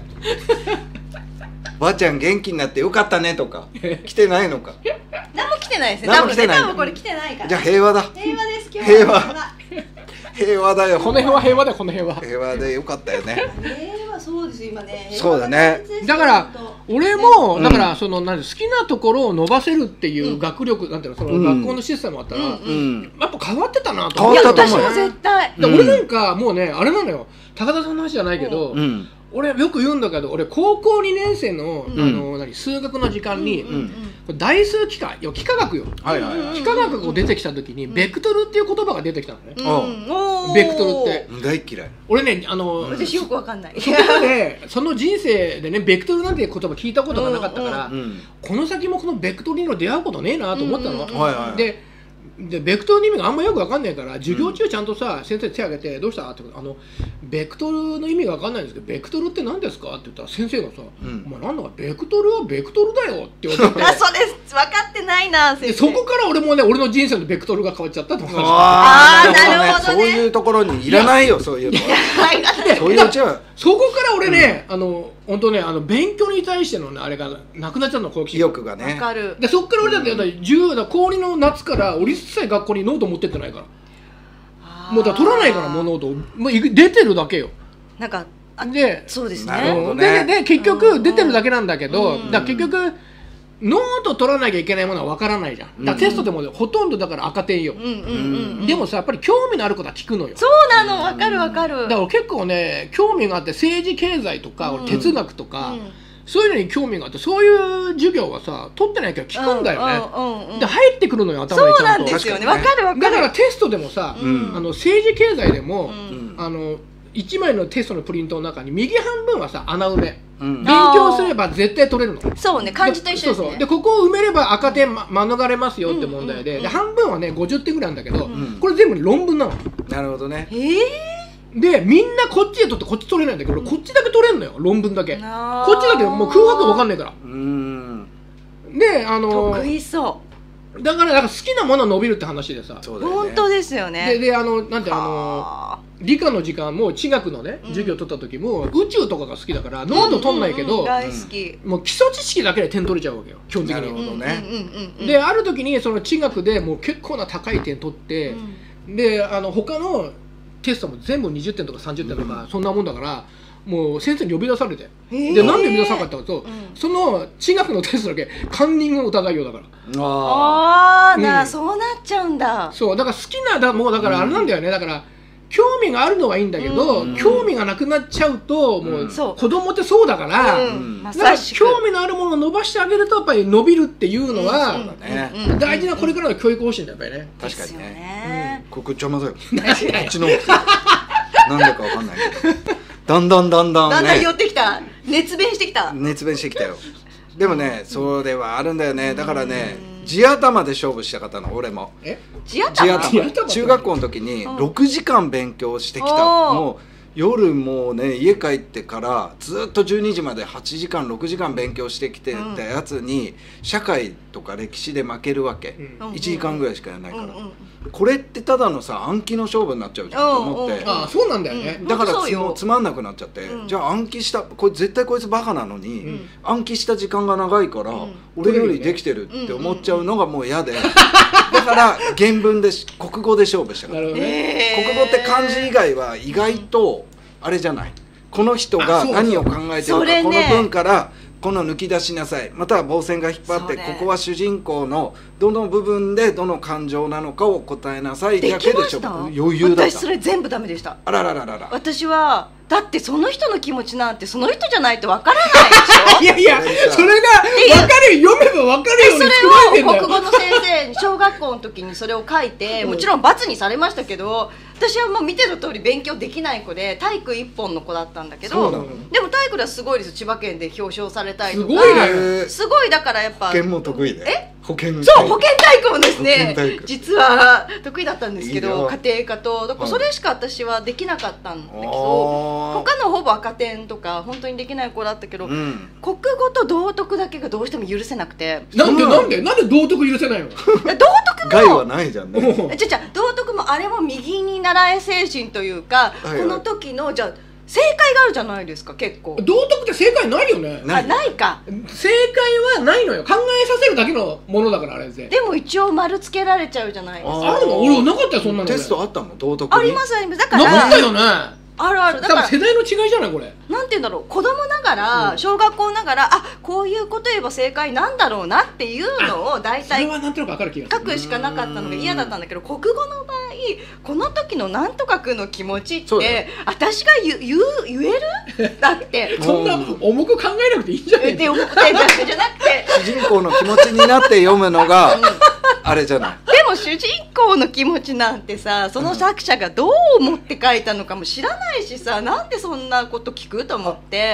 ばあちゃん元気になってよかったねとか来てないのか。 何も来てないですね。 何も来てない。 多分これ来てないから。 じゃあ平和だ。 平和です今日は。平和平和だよ。 この辺は平和だよ。この辺は平和でよかったよね。 平和そうです今ね。 そうだね。 だから俺もだからそのなん好きなところを伸ばせるっていう学力なんていうのその学校のシステムあったらやっぱ変わってたなと思って。 変わったと思う。 絶対。 俺なんかもうねあれなのよ。高田さんの話じゃないけど。俺よく言うんだけど俺高校にねん生のあの何数学の時間に代数幾何幾何学よ幾何学が出てきた時にベクトルっていう言葉が出てきたのね。ベクトルって大嫌い。 俺ねあの私よくわかんない。 そこでその人生でねベクトルなんていう言葉聞いたことがなかったからこの先もこのベクトルに出会うことねえなと思ったの。ででベクトルの意味があんまよく分かんないから授業中ちゃんとさ、うん、先生手挙げて「どうした?」ってあの「ベクトルの意味が分かんないんですけどベクトルって何ですか?」って言ったら先生がさ「うん、お前なんだかベクトルはベクトルだよ」って言われてあそれ分かってないな先生。 そこから俺もね俺の人生のベクトルが変わっちゃったと思う。 ああなるほどね。 そういうところにいらないよそういうのは。そういううちはそこから俺ね、うん、あの本当ねあの勉強に対しての、ね、あれがなくなっちゃうの好奇心意欲がね。 分かる。 でそこから俺だって、うん、じゅうだ高にの夏から俺一切学校にノート持ってってないからもうだから取らないからもうノートもう出てるだけよ。 なんかでそうですね。 でで結局出てるだけなんだけど、うん、だ結局ノート取らなきゃいけないものは分からないじゃん。だからテストでも、ね、ほとんどだから赤点よ。でもさやっぱり興味のあることは聞くのよ。 そうなの分かる分かる。 だから結構ね興味があって政治経済とか、うん、哲学とか、うん、そういうのに興味があってそういう授業はさ取ってないけど聞くんだよね。で入ってくるのよ頭にちゃんと。 そうなんですよね分かる分かる。 だからテストでもさ、うん、あの政治経済でも、うん、あのいちまいのテストのプリントの中に右半分はさ穴埋め、うん、勉強すれば絶対取れるの。 そうね漢字と一緒ですね。 そうそうでここを埋めれば赤点、ま、免れますよって問題で、うんうんうん、で半分はねごじゅってんぐらいなんだけど、うん、これ全部論文なの。 なるほどね。 えーでみんなこっちで取ってこっち取れないんだけど、うん、こっちだけ取れんのよ論文だけ。こっちだけもう空白分かんないから。うんであの得意そう。 だからなんか好きなもの伸びるって話でさ。 そうだよね、本当ですよね。 でであのなんてあの理科の時間も地学のね授業取った時も、うん、宇宙とかが好きだからノート取んないけど、うんうん、 大好き。 もう基礎知識だけで点取れちゃうわけよ基本的に。 なるほどね。 である時にその地学でもう結構な高い点取って、うん、であの他のテストも全部にじゅってんとかさんじゅってんとか、うん、そんなもんだからもう先生に呼び出されて、でなんで呼び出さなかったかと、うん、その地学のテストだけカンニングの疑いようだから。 ああ、うん、そうなっちゃうんだ。 そうだから好きなだもうだからあれなんだよね、うん、だから興味があるのはいいんだけど、うん、興味がなくなっちゃうともう、うん、子供ってそうだから、うん、だから興味のあるものを伸ばしてあげるとやっぱり伸びるっていうのは、うん、大事なこれからの教育方針だよやっぱりね。 確かにね。ここちょまだよ。こっちのなんでかわかんないけどだんだんだんだんねだんだん寄ってきた。熱弁してきた。 熱弁してきたよ。でもねそれはあるんだよね。だからね地頭で勝負したかったの俺も。 え地頭？ 中学校の時にろくじかん勉強してきた。もう夜もうね家帰ってからずっとじゅうにじまではちじかんろくじかん勉強してきてたやつに社会とか歴史で負けるわけ。いちじかんぐらいしかやらないから。これってただのさ暗記の勝負になっちゃうじゃんと思って。 ああそうなんだよね。 だからつ, つまんなくなっちゃって、うん、じゃあ暗記したこれ絶対こいつバカなのに、うん、暗記した時間が長いから、うん、俺よりできてるって思っちゃうのがもう嫌で、だから原文で国語で勝負したから。国語って漢字以外は意外とあれじゃない、この人が何を考えてるか、ね、この文からこの抜き出しなさい、または棒線が引っ張ってここは主人公のどの部分でどの感情なのかを答えなさいだけでしょ。余裕だった。 私それ全部ダメでした。 あららららら。 私はだってその人の気持ちなんてその人じゃないとわからないでしょ。 いやいやそれがわかる読めばわかるように作られてんだよ。 それを国語の先生に小学校の時にそれを書いてもちろん罰にされましたけど、私はもう見ての通り勉強できない子で体育一本の子だったんだけど、でも体育ではすごいです。千葉県で表彰されたりとか。 すごいね。 すごいだからやっぱ保険も得意で。 え保険そう保健体育もですね実は得意だったんですけど、家庭科とだからそれしか私はできなかったんだけど、他のほぼ赤点とか本当にできない子だったけど、うん、国語と道徳だけがどうしても許せなくて。 なんでなんでなんで道徳許せないの？道徳も害はないじゃんね。 じゃじゃ道徳もあれも右に習え精神というか、はいはい、この時のじゃあ正解があるじゃないですか。結構道徳って正解ないよね。 あないか。 正解はないのよ。考えさせるだけのものだからあれで。 でも一応丸つけられちゃうじゃないですか。 あるの？俺なかったよそんなの。 テストあったの道徳に。 ありますあります。だからなかったよね。 あるある。だから世代の違いじゃないこれ。 なんていうんだろう、子供ながら、うん、小学校ながら、あ、こういうこと言えば正解なんだろうなっていうのを大体書くしかなかったのが嫌だったんだけど、国語の場合この時のなんとかくんの気持ちって私が言う言う言える？だってそんな重く考えなくていいんじゃないで重くてじゃなくて主人公の気持ちになって読むのがあれじゃない。 でも主人公の気持ちなんてさ、その作者がどう思って書いたのかも知らないしさ、なんでそんなこと聞くと思って。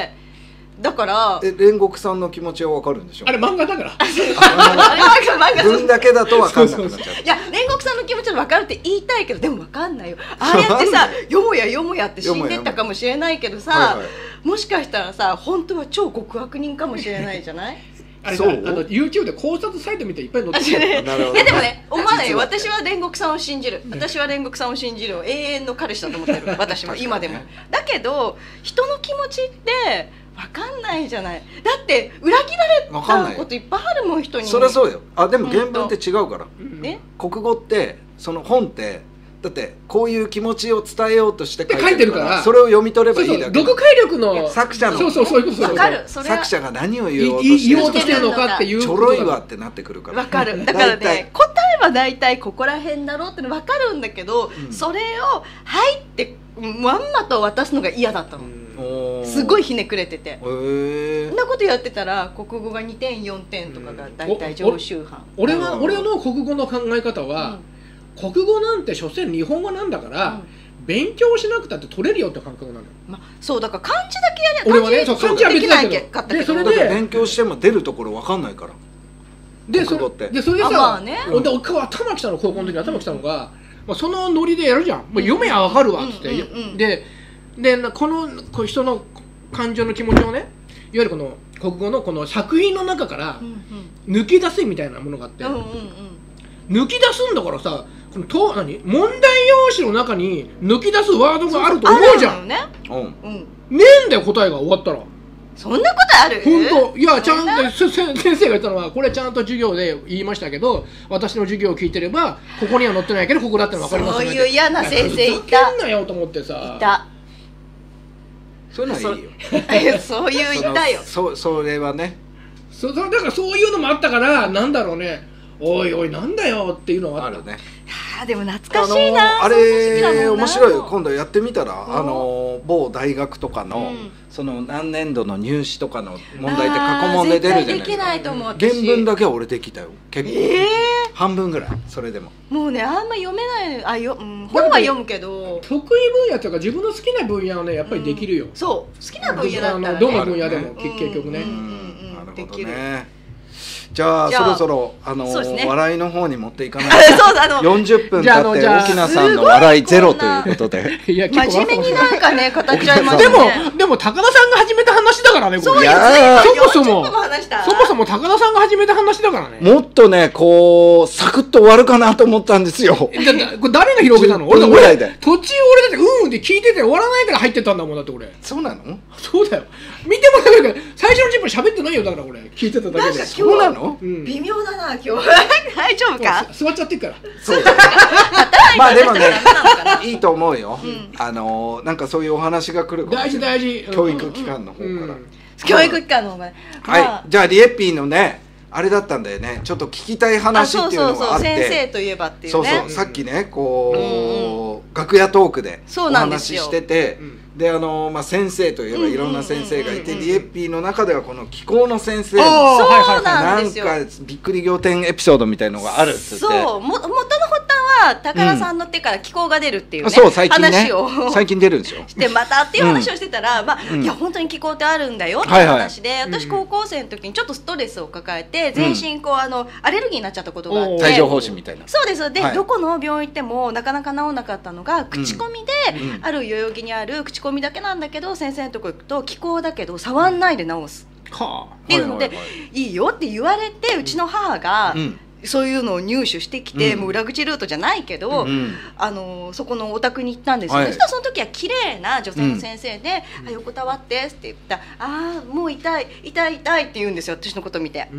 だからえ煉獄さんの気持ちは分かるんでしょ。 あれ漫画だから文だけだと分かんなくなっちゃう。 いや煉獄さんの気持ちは分かるって言いたいけど、でも分かんないよ。ああやってさよもやよもやって死んでったかもしれないけどさ、はいはい、もしかしたらさ本当は超極悪人かもしれないじゃないあれそう、あの YouTube で考察サイト見ていっぱい載ってる。 いやでもね、思わないよ。私は煉獄さんを信じる。私は煉獄さんを信じる。永遠の彼氏だと思ってる。私も今でも。だけど人の気持ちって分かんないじゃない。だって裏切られたこといっぱいあるもん人に。 そりゃそうよ。あでも原文って違うから。え？国語ってその本ってだってこういう気持ちを伝えようとして書いてるから、それを読み取ればいいだけ。 読解力の作者のそうそうそういうこと。 分かる。 作者が何を言おうとしてるのかっていうちょろいわってなってくるから。 分かる。だからね、答えは大体ここら辺だろうっての分かるんだけど、それをはいってまんまと渡すのが嫌だったの。すごいひねくれてて、そんなことやってたら国語がにてんよんてんとかが大体常習犯。 俺は俺の国語の考え方は、国語なんて所詮日本語なんだから、勉強しなくたって取れるよって感覚なのよ。 まあそうだから漢字だけやれば。 俺はね、漢字は別だけど、 でそれで勉強しても出るところわかんないから。 でそれでそれでさ、頭きたの高校の時に頭きたのが、そのノリでやるじゃん。読めばわかるわっつってで。でこのこう人の感情の気持ちをね、いわゆるこの国語のこの作品の中から抜き出すみたいなものがあって、抜き出すんだからさ、このと何問題用紙の中に抜き出すワードがあると思うじゃん。ねえんだよ答えが終わったら。 そんなことある？ 本当いやちゃんと先生が言ったのは、これちゃんと授業で言いましたけど、私の授業を聞いてればここには載ってないけどここだって分かりますよね。 そういう嫌な先生いた。 ふざけんなよと思ってさ。 いた。 そういうのはいいよ。 そういういたよ。 そそれはね。 そだからそういうのもあったから、なんだろうね。おいおいなんだよっていうのはあるね。 あでも懐かしいな。 あれ面白いよ。今度やってみたら、あの某大学とかのその何年度の入試とかの問題って過去問で出るじゃないですか。原文だけは俺できたよ。結構半分ぐらい。それでももうね、あんま読めない。あよ本は読むけど得意分野というか自分の好きな分野はねやっぱりできるよ。 そう好きな分野だったらどの分野でも結局ね。 できる。じゃあそろそろあの笑いの方に持っていかないとよんじゅっぷん経って沖縄さんの笑いゼロということで、 真面目になんかね語っちゃいますね。でもでも高田さんが始めた話だからね。 そうですね。そもそもそもそも高田さんが始めた話だからね。 もっとねこうサクッと終わるかなと思ったんですよ。これ誰が広げたの？俺途中俺だってうんうんって聞いてて終わらないから入ってたんだもん。だって俺。 そうなの？ そうだよ。見てもらえるけど最初のじゅっぷん喋ってないよ。だから俺聞いてただけで。 そうなの？ 微妙だな今日。大丈夫か？ 座っちゃってるから。 そうだ。まあでもねいいと思うよ。あのなんかそういうお話が来るかもしれない。 大事大事。 教育機関の方から。 教育機関の方から。 はい。じゃあリエッピーのねあれだったんだよね。ちょっと聞きたい話っていうのがあって。 先生といえばっていうね。 そうそう。さっきねこう楽屋トークでお話ししてて。であのまあ、先生といえばいろんな先生がいて、リエッピーの中ではこの気候の先生そうなんですよ。 なんかびっくり仰天エピソードみたいのがあるっつって。 そうも元の発端は高田さんの手から気候が出るっていうね、 そう最近ね話を最近出るんですよ。 でまたっていう話をしてたら、まあいや本当に気候ってあるんだよって話で、私高校生の時にちょっとストレスを抱えて全身こうあのアレルギーになっちゃったことがあって、 帯状疱疹みたいな。 そうですでどこの病院行ってもなかなか治んなかったのが口コミである代々木にある口コミだけなんだけど先生のとこ行くと気候だけど触んないで治すっていうのでいいよって言われて、うちの母がそういうのを入手してきて、うん、もう裏口ルートじゃないけど、うん、あのそこのお宅に行ったんですよ、はい、そしたらその時は綺麗な女性の先生で「うん、あ横たわって」って言ったら「ああもう痛い痛い痛い」って言うんですよ、私のこと見て、うん、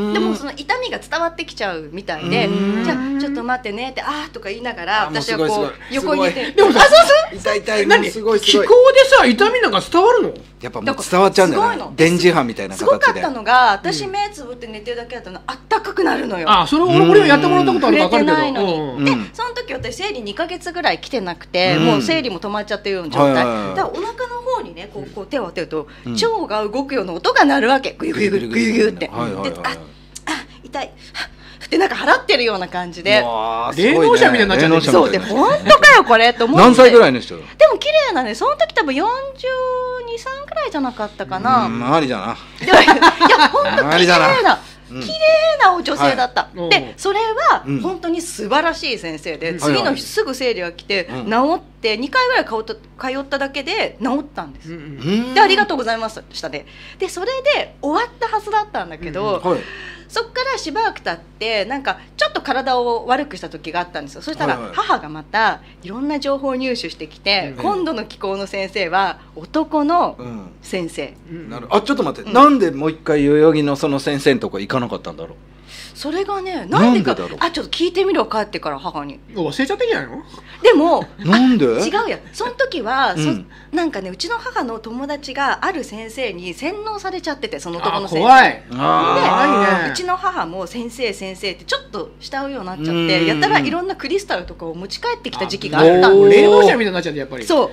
でもその痛みが伝わってきちゃうみたいで「じゃあちょっと待ってね」って「ああ」とか言いながら私はこう横にいて、 でもさ、 あ、そうそう痛い痛い、何すごいすごい気候でさ痛みなんか伝わるの？ やっぱもう伝わっちゃうんだよね、電磁波みたいな形で。 すごかったのが、私目つぶって寝てるだけだとあったかくなるのよ。 あ、それ俺はやってもらったことあるか分かるけど、 触れてないのに、でその時私生理にかげつぐらい来てなくて、もう生理も止まっちゃってるような状態だから、お腹の方にねこうこう手を当てると腸が動くような音が鳴るわけ、グユグユグユグユグユって、で、ああ痛いってなんか払ってるような感じで、 霊能者みたいになっちゃうね。 そうで、本当かよこれと思って。 何歳ぐらいの人？ でも綺麗なね、その時多分よんじゅうに、さんくらいじゃなかったかな。 周りだな。 いや本当綺麗な綺麗な女性だった。でそれは本当に素晴らしい先生で、次の日すぐ生理が来て治ってにかいぐらい通った通っただけで治ったんです。でありがとうございましたで、でそれで終わったはずだったんだけど。そっからしばらく経ってなんかちょっと体を悪くした時があったんですよ。そしたら母がまたいろんな情報を入手してきて、うん、今度の気候の先生は男の先生、 うん、なるあちょっと待って、うん、なんでもう一回代々木のその先生のとこ行かなかったんだろう。 それがね、なんでか、あ、ちょっと聞いてみろ、帰ってから母に。 忘れちゃってんじゃないの？ でもなんで？ 違うや、その時は、うん、そなんかね、うちの母の友達がある先生に洗脳されちゃってて、その男の先生。 怖い。 で、あ、うちの母も先生先生ってちょっと慕うようになっちゃって、やったらいろんなクリスタルとかを持ち帰ってきた時期があったんです。 霊能者みたいになっちゃってやっぱり。 そう。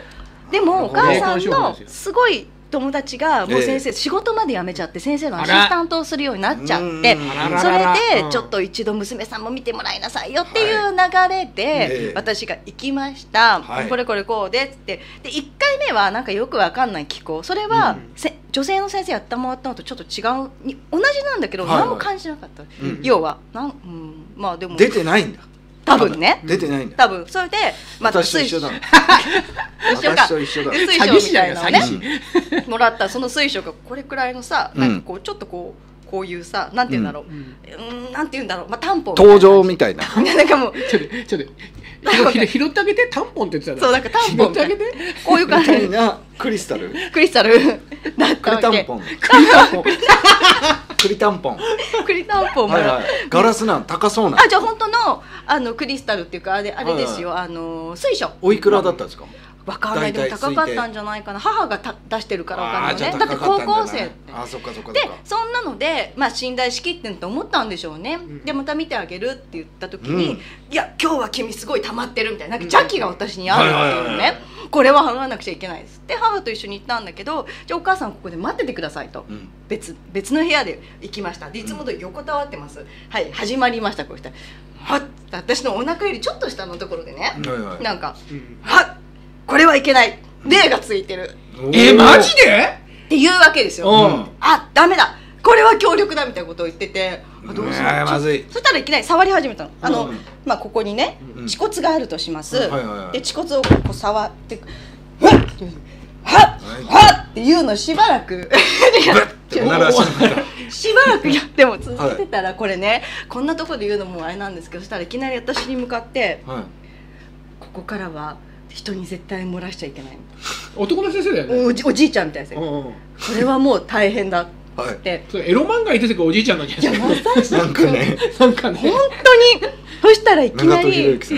でもお母さんのすごい友達がもう先生、えー、仕事まで辞めちゃって先生のアシスタントをするようになっちゃって、それでちょっと一度娘さんも見てもらいなさいよっていう流れで私が行きました、はい、これこれこうでってでいっかいめはなんかよくわかんない気候、それは、うん、せ女性の先生やってもらったのとちょっと違うに同じなんだけど、はいはい、何も感じなかった、うん、要はなん、うん、まあでも出てないんだ多分ね、 出てないんだ多分それでまた水晶だ私と一緒だ水晶みたいなのをねもらったその水晶がこれくらいのさ、なんかこうちょっとこうこういうさ、なんて言うんだろう、うん、なんて言うんだろう、まあタンポン登場みたいななんかもうちょっとちょっと拾ってあげて、タンポンって言ってたの。 そうなんかタンポンみたいなこういう感じなクリスタルクリスタルだったわけ。 クリタンポンクリタンポンクリタンポンクリタンポンも、 はいはい、ガラスなん高そうな。 あ、じゃあ本当のあのクリスタルっていうかあれあれですよ、はいはい、あの水晶。 おいくらだったんですか？ わかんない、でも高かったんじゃないかな。母がた出してるからわかんないね。だって高校生って。 あ、そっかそっか。 でそんなのでまあ信頼しきってんと思ったんでしょうね、うん、でまた見てあげるって言った時に、うん、いや今日は君すごい溜まってるみたいな、なんか邪気が私にあるっていうね、これは払わなくちゃいけないですで母と一緒に行ったんだけど、じゃあお母さんここで待っててくださいと、うん、別別の部屋で行きました。でいつも通り横たわってます、うん、はい始まりました。こうしたらはっ私のお腹よりちょっと下のところでね、はいはい、なんか、うん、はっこれはいけない、霊がついてる、 えマジでっていうわけですよ、うん、あダメだこれは強力だみたいなことを言ってて、あどうする、 まずい。 そしたらいきなり触り始めたの。あの、うん、まあここにね恥骨があるとします、うん、で恥骨をこう触ってふわっはっはっっていうのをしばらくしばらくやっても続けてたら、これねこんなところで言うのもあれなんですけど、そしたらいきなり私に向かって、はい、ここからは人に絶対漏らしちゃいけない、 男の先生だよね、 お, じおじいちゃんみたいですよ、うんうん、これはもう大変だって、はい、 それエロ漫画に出てくるおじいちゃんなんじゃないですか。 まさしくなんかね、 なんかね本当にそしたらいきなりそれで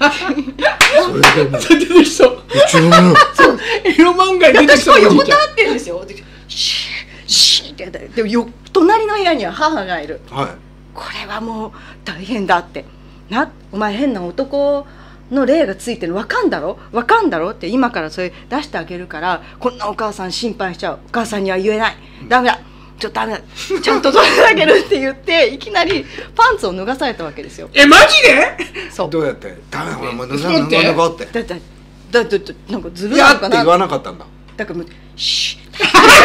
出てきそうエロ漫画に出てきそう、 私も横たわってるんですよ、シーシーってやったら、でもよ隣の部屋には母がいる、はい、これはもう大変だってな、お前変な男の霊がついてるの分かんだろ分かんだろって今からそれ出してあげるから、こんなお母さん心配しちゃう、お母さんには言えない、ダメだちょっとダメだちゃんと取ってあげるって言っていきなりパンツを脱がされたわけですよ。 えマジで？ そうどうやってダメだもう脱が脱が脱がってだだだだだなんかずるいのかなって言わなかったんだ。 だからもうシー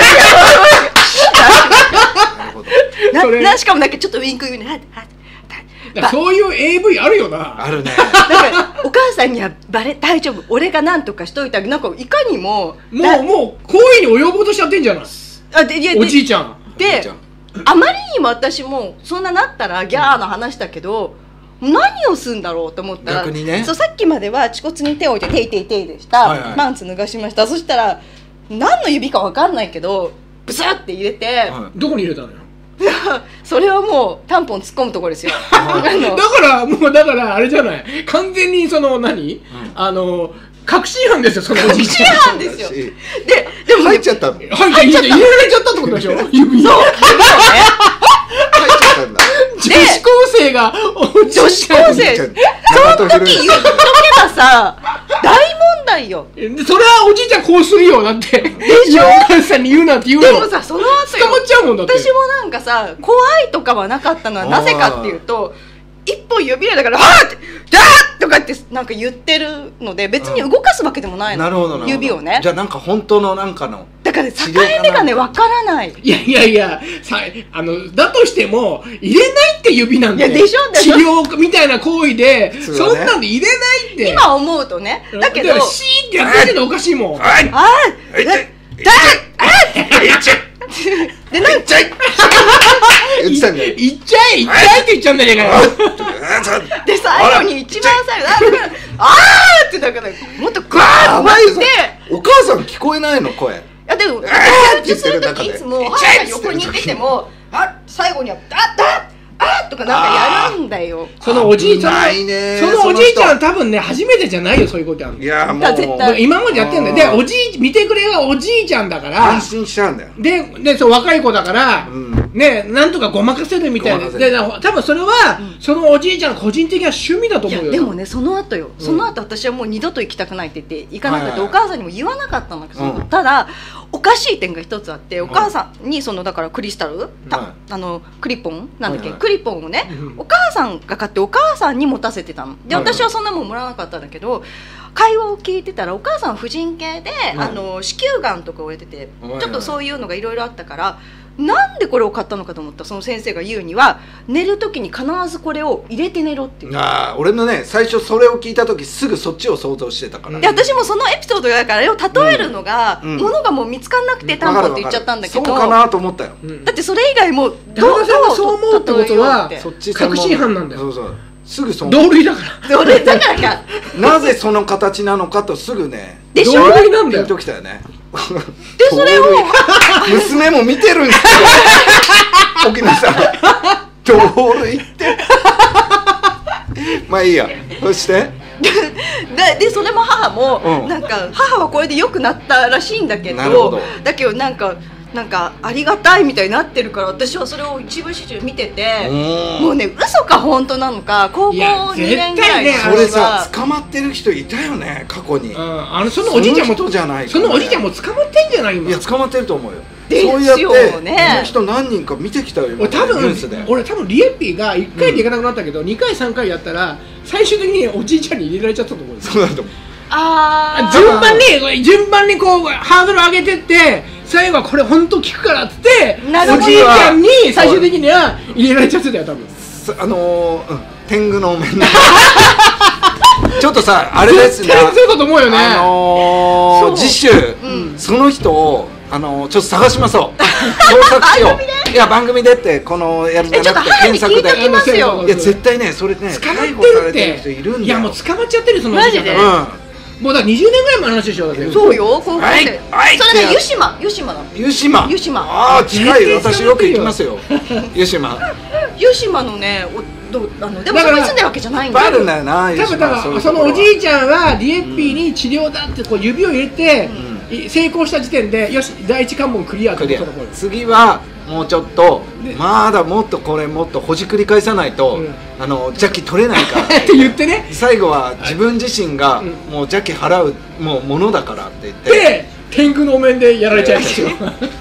なるほどななしかもなんかちょっとウインクウインクははそういう エーブイ あるよな。 あるね。 なんかお母さんにはバレ大丈夫俺が何とかしといたら、なんかいかにももうもう行為に及ぼうとしちゃってんじゃない。 あでおじいちゃんであまりにも私もそんななったらギャーの話だけど、何をするんだろうと思ったら、 逆にね、 そうさっきまでは恥骨に手を置いてテイテイテイでした、はいはい、パンツ脱がしました。そしたら何の指か分かんないけどブスって入れて、 はい、どこに入れたのよ。 それはもうタンポン突っ込むところですよ。 だからもうだからあれじゃない、完全にその何、うん、あの確信犯ですよ、その確信犯ですよ。ででも入っちゃったの、入っちゃった、入れられちゃったってことでしょ、指に。そう、女子高生が女子高生その時言っとけばさ大問題よ。 それはおじいちゃんこうするよ、だってでしょ、お母さんに言うなって言うの。 でもさ、その後捕まっちゃうもんだって。 私もなんかさ、怖いとかはなかったのはなぜかっていうと、一本指輪だから「はーってダーッ!」とかってなんか言ってるので、別に動かすわけでもないの、うん、指をね。 じゃあなんか本当のなんかのだから、ね、境目がね分からない。 いやいやいやさ、あのだとしても入れないって指なんで、 いやでしょ、 治療みたいな行為で、ね、そんなんで入れないって。 今思うとね、だけどシーってやってるけどおかしいもん。 はいあーだだでなんか言っちゃえ言っちゃえ言っちゃえって言っちゃうんだよね。 で最後に一番最後あーってだからもっとグワーッとってお母さん聞こえないの声。いやでもあーってする中でいつも母が横にいててもあ最後にはあっあーとかなんかやるんだよ。 そのおじいちゃん、そのおじいちゃん多分ね初めてじゃないよ、そういうことやるの。 いやもう今までやってんだよ。でおじい見てくれがおじいちゃんだから安心しちゃうんだよ。 ででそう若い子だから、うん、ねなんとかごまかせるみたいな。で多分それは、うん、そのおじいちゃんの個人的な趣味だと思うよ。 でもねその後よ、その後私はもう二度と行きたくないって言って行かなくて、はいはい、お母さんにも言わなかったんだけど、うん、ただおかしい点が一つあって、お母さんにそのだからクリスタル、はい、あのクリポンなんだっけ、はいはい、クリポンをね、うん、お母さんが買ってお母さんに持たせてたので、私はそんなもんもらわなかったんだけど、会話を聞いてたらお母さんは婦人系で、はい、あの子宮がんとかをやってて、はい、ちょっとそういうのがいろいろあったから、なんでこれを買ったのかと思ったら、その先生が言うには寝る時に必ずこれを入れて寝ろっていう。 ああ、俺のね最初それを聞いた時すぐそっちを想像してたから、 で私もそのエピソードだからあれを例えるのが、うん、ものがもう見つからなくてタンポンって言っちゃったんだけど、 そうかなと思ったよ、 うん、だってそれ以外もどうそう思うってことは確信犯なんだよ。 そうそう、すぐその同類だから同類だからかなぜその形なのかとすぐね、 でしょ、 同類なんだよ。 ピンときたよね。 でそれを娘も見てるんですよ沖野さん同類ってまあいいや。そしてで, でそれも母も、うん、なんか母はこれで良くなったらしいんだけ ど, どだけどなんかなんかありがたいみたいになってるから、私はそれを一部始終見てて、もうね嘘か本当なのか、高校にねんぐらい、 ね、それさ捕まってる人いたよね過去に、うん、 あのそのおじいちゃんもその人じゃない、ね、 そのおじいちゃんも捕まってんじゃない今。 いや捕まってると思うよ。 ですよね。 そうやってその人何人か見てきたよ。 俺多分俺多分リエッピーがいっかいでいかなくなったけど、うん、にかいさんかいやったら最終的におじいちゃんに入れられちゃったと思う。 そうだと思う。 あ順番に順番にこうハードル上げてって最後はこれ本当効くからっつっておじいちゃんに最終的には入れられちゃってたよ多分。 あのー、うん、天狗のお面ちょっとさあれですね。 そうだと思うよね。 あのー、次週、うん、その人をあのー、ちょっと探しましょう。捜索しよう。いや番組でってこのやるじゃなくて検索で。いや絶対ねそれね捕まってるっていやもう捕まっちゃってるそのおじいちゃん。マジで。うんもうだからにじゅうねんぐらい前の話でしょ。だってそうよ高校生。それね湯島湯島だ。 湯島湯島。 ああ近い。私よく行きますよ湯島。 湯島のねおどあのでもそこに住んでるわけじゃないんだよ。 あるんだよな。 多分だからそのおじいちゃんはリエッピーに治療だってこう指を入れて成功した時点でよし第一関門クリアってことだ。 次はもうちょっとまだもっとこれもっとほじくり返さないと、うん、あの邪気取れないからって言ってね最後は自分自身がもう邪気払うもうものだからって言ってで天狗のお面でやられちゃうんですよ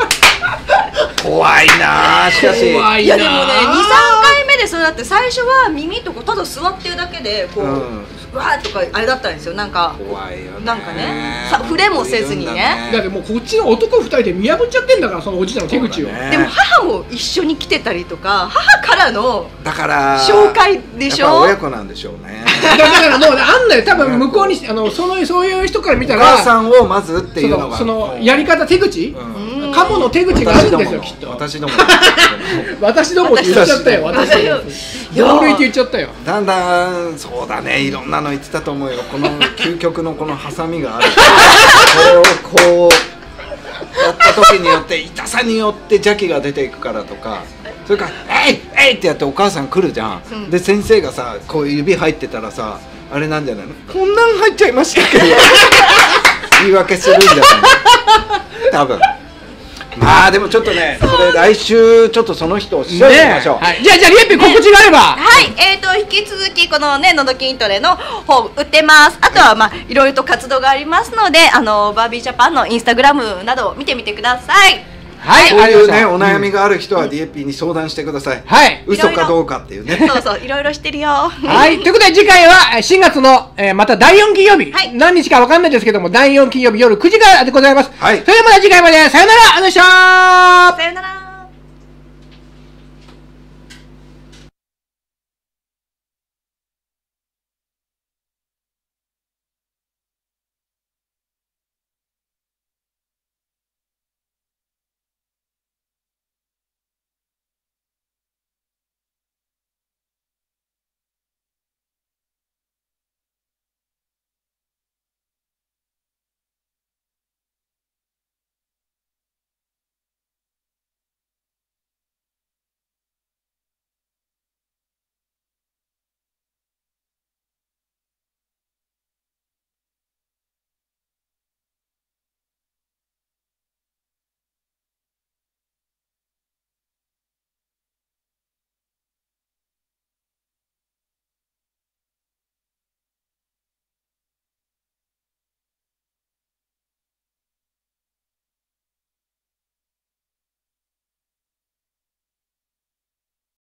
怖いなあしかし怖いないやでもねにさんかいめでそれだって最初は耳とこただ座ってるだけでこう、うん、わーとかあれだったんですよ。なんか怖いよね。 なんかねさ触れもせずにね。 だってもうこっちの男ふたりで見破っちゃってんだからそのおじいちゃんの手口を、ね、 でも母も一緒に来てたりとか母からのだから紹介でしょ。 やっぱ親子なんでしょうねだからもうあんなよ多分向こうにあのそのそういう人から見たらお母さんをまずっていうのがその、そのやり方手口、うん、家カモの手口があるんですよきっと。 私ども私どもって言っちゃったよ。私ども同類って言っちゃったよ。 だんだんそうだね、いろんなの言ってたと思うよ。この究極のこのハサミがあるこれをこうやった時によって痛さによって邪気が出ていくからとか、それから「えいえい!」ってやってお母さん来るじゃん、うん、で先生がさこう指入ってたらさあれなんじゃないの、こんなん入っちゃいましたけど言い訳するんじゃないの多分。まあでもちょっとね、それ来週ちょっとその人を調べましょう、ね、 はい、じゃあじゃあリエピ告知があれば、 はい、えーと引き続きこのねのど筋トレの方売ってます。あとはまあいろいろと活動がありますので、あのバービージャパンのインスタグラムなど見てみてください。 はい、そういうねお悩みがある人は ディーエーピー に相談してください。はい、嘘かどうかっていうね。 そうそう、いろいろしてるよ。 はい、ということで次回はしがつの、えー、まただいよん金曜日、はい、何日かわかんないですけどもだいよん金曜日夜くじからでございます。はい、それではまた次回までさよなら。ありがとうございました。 さよなら。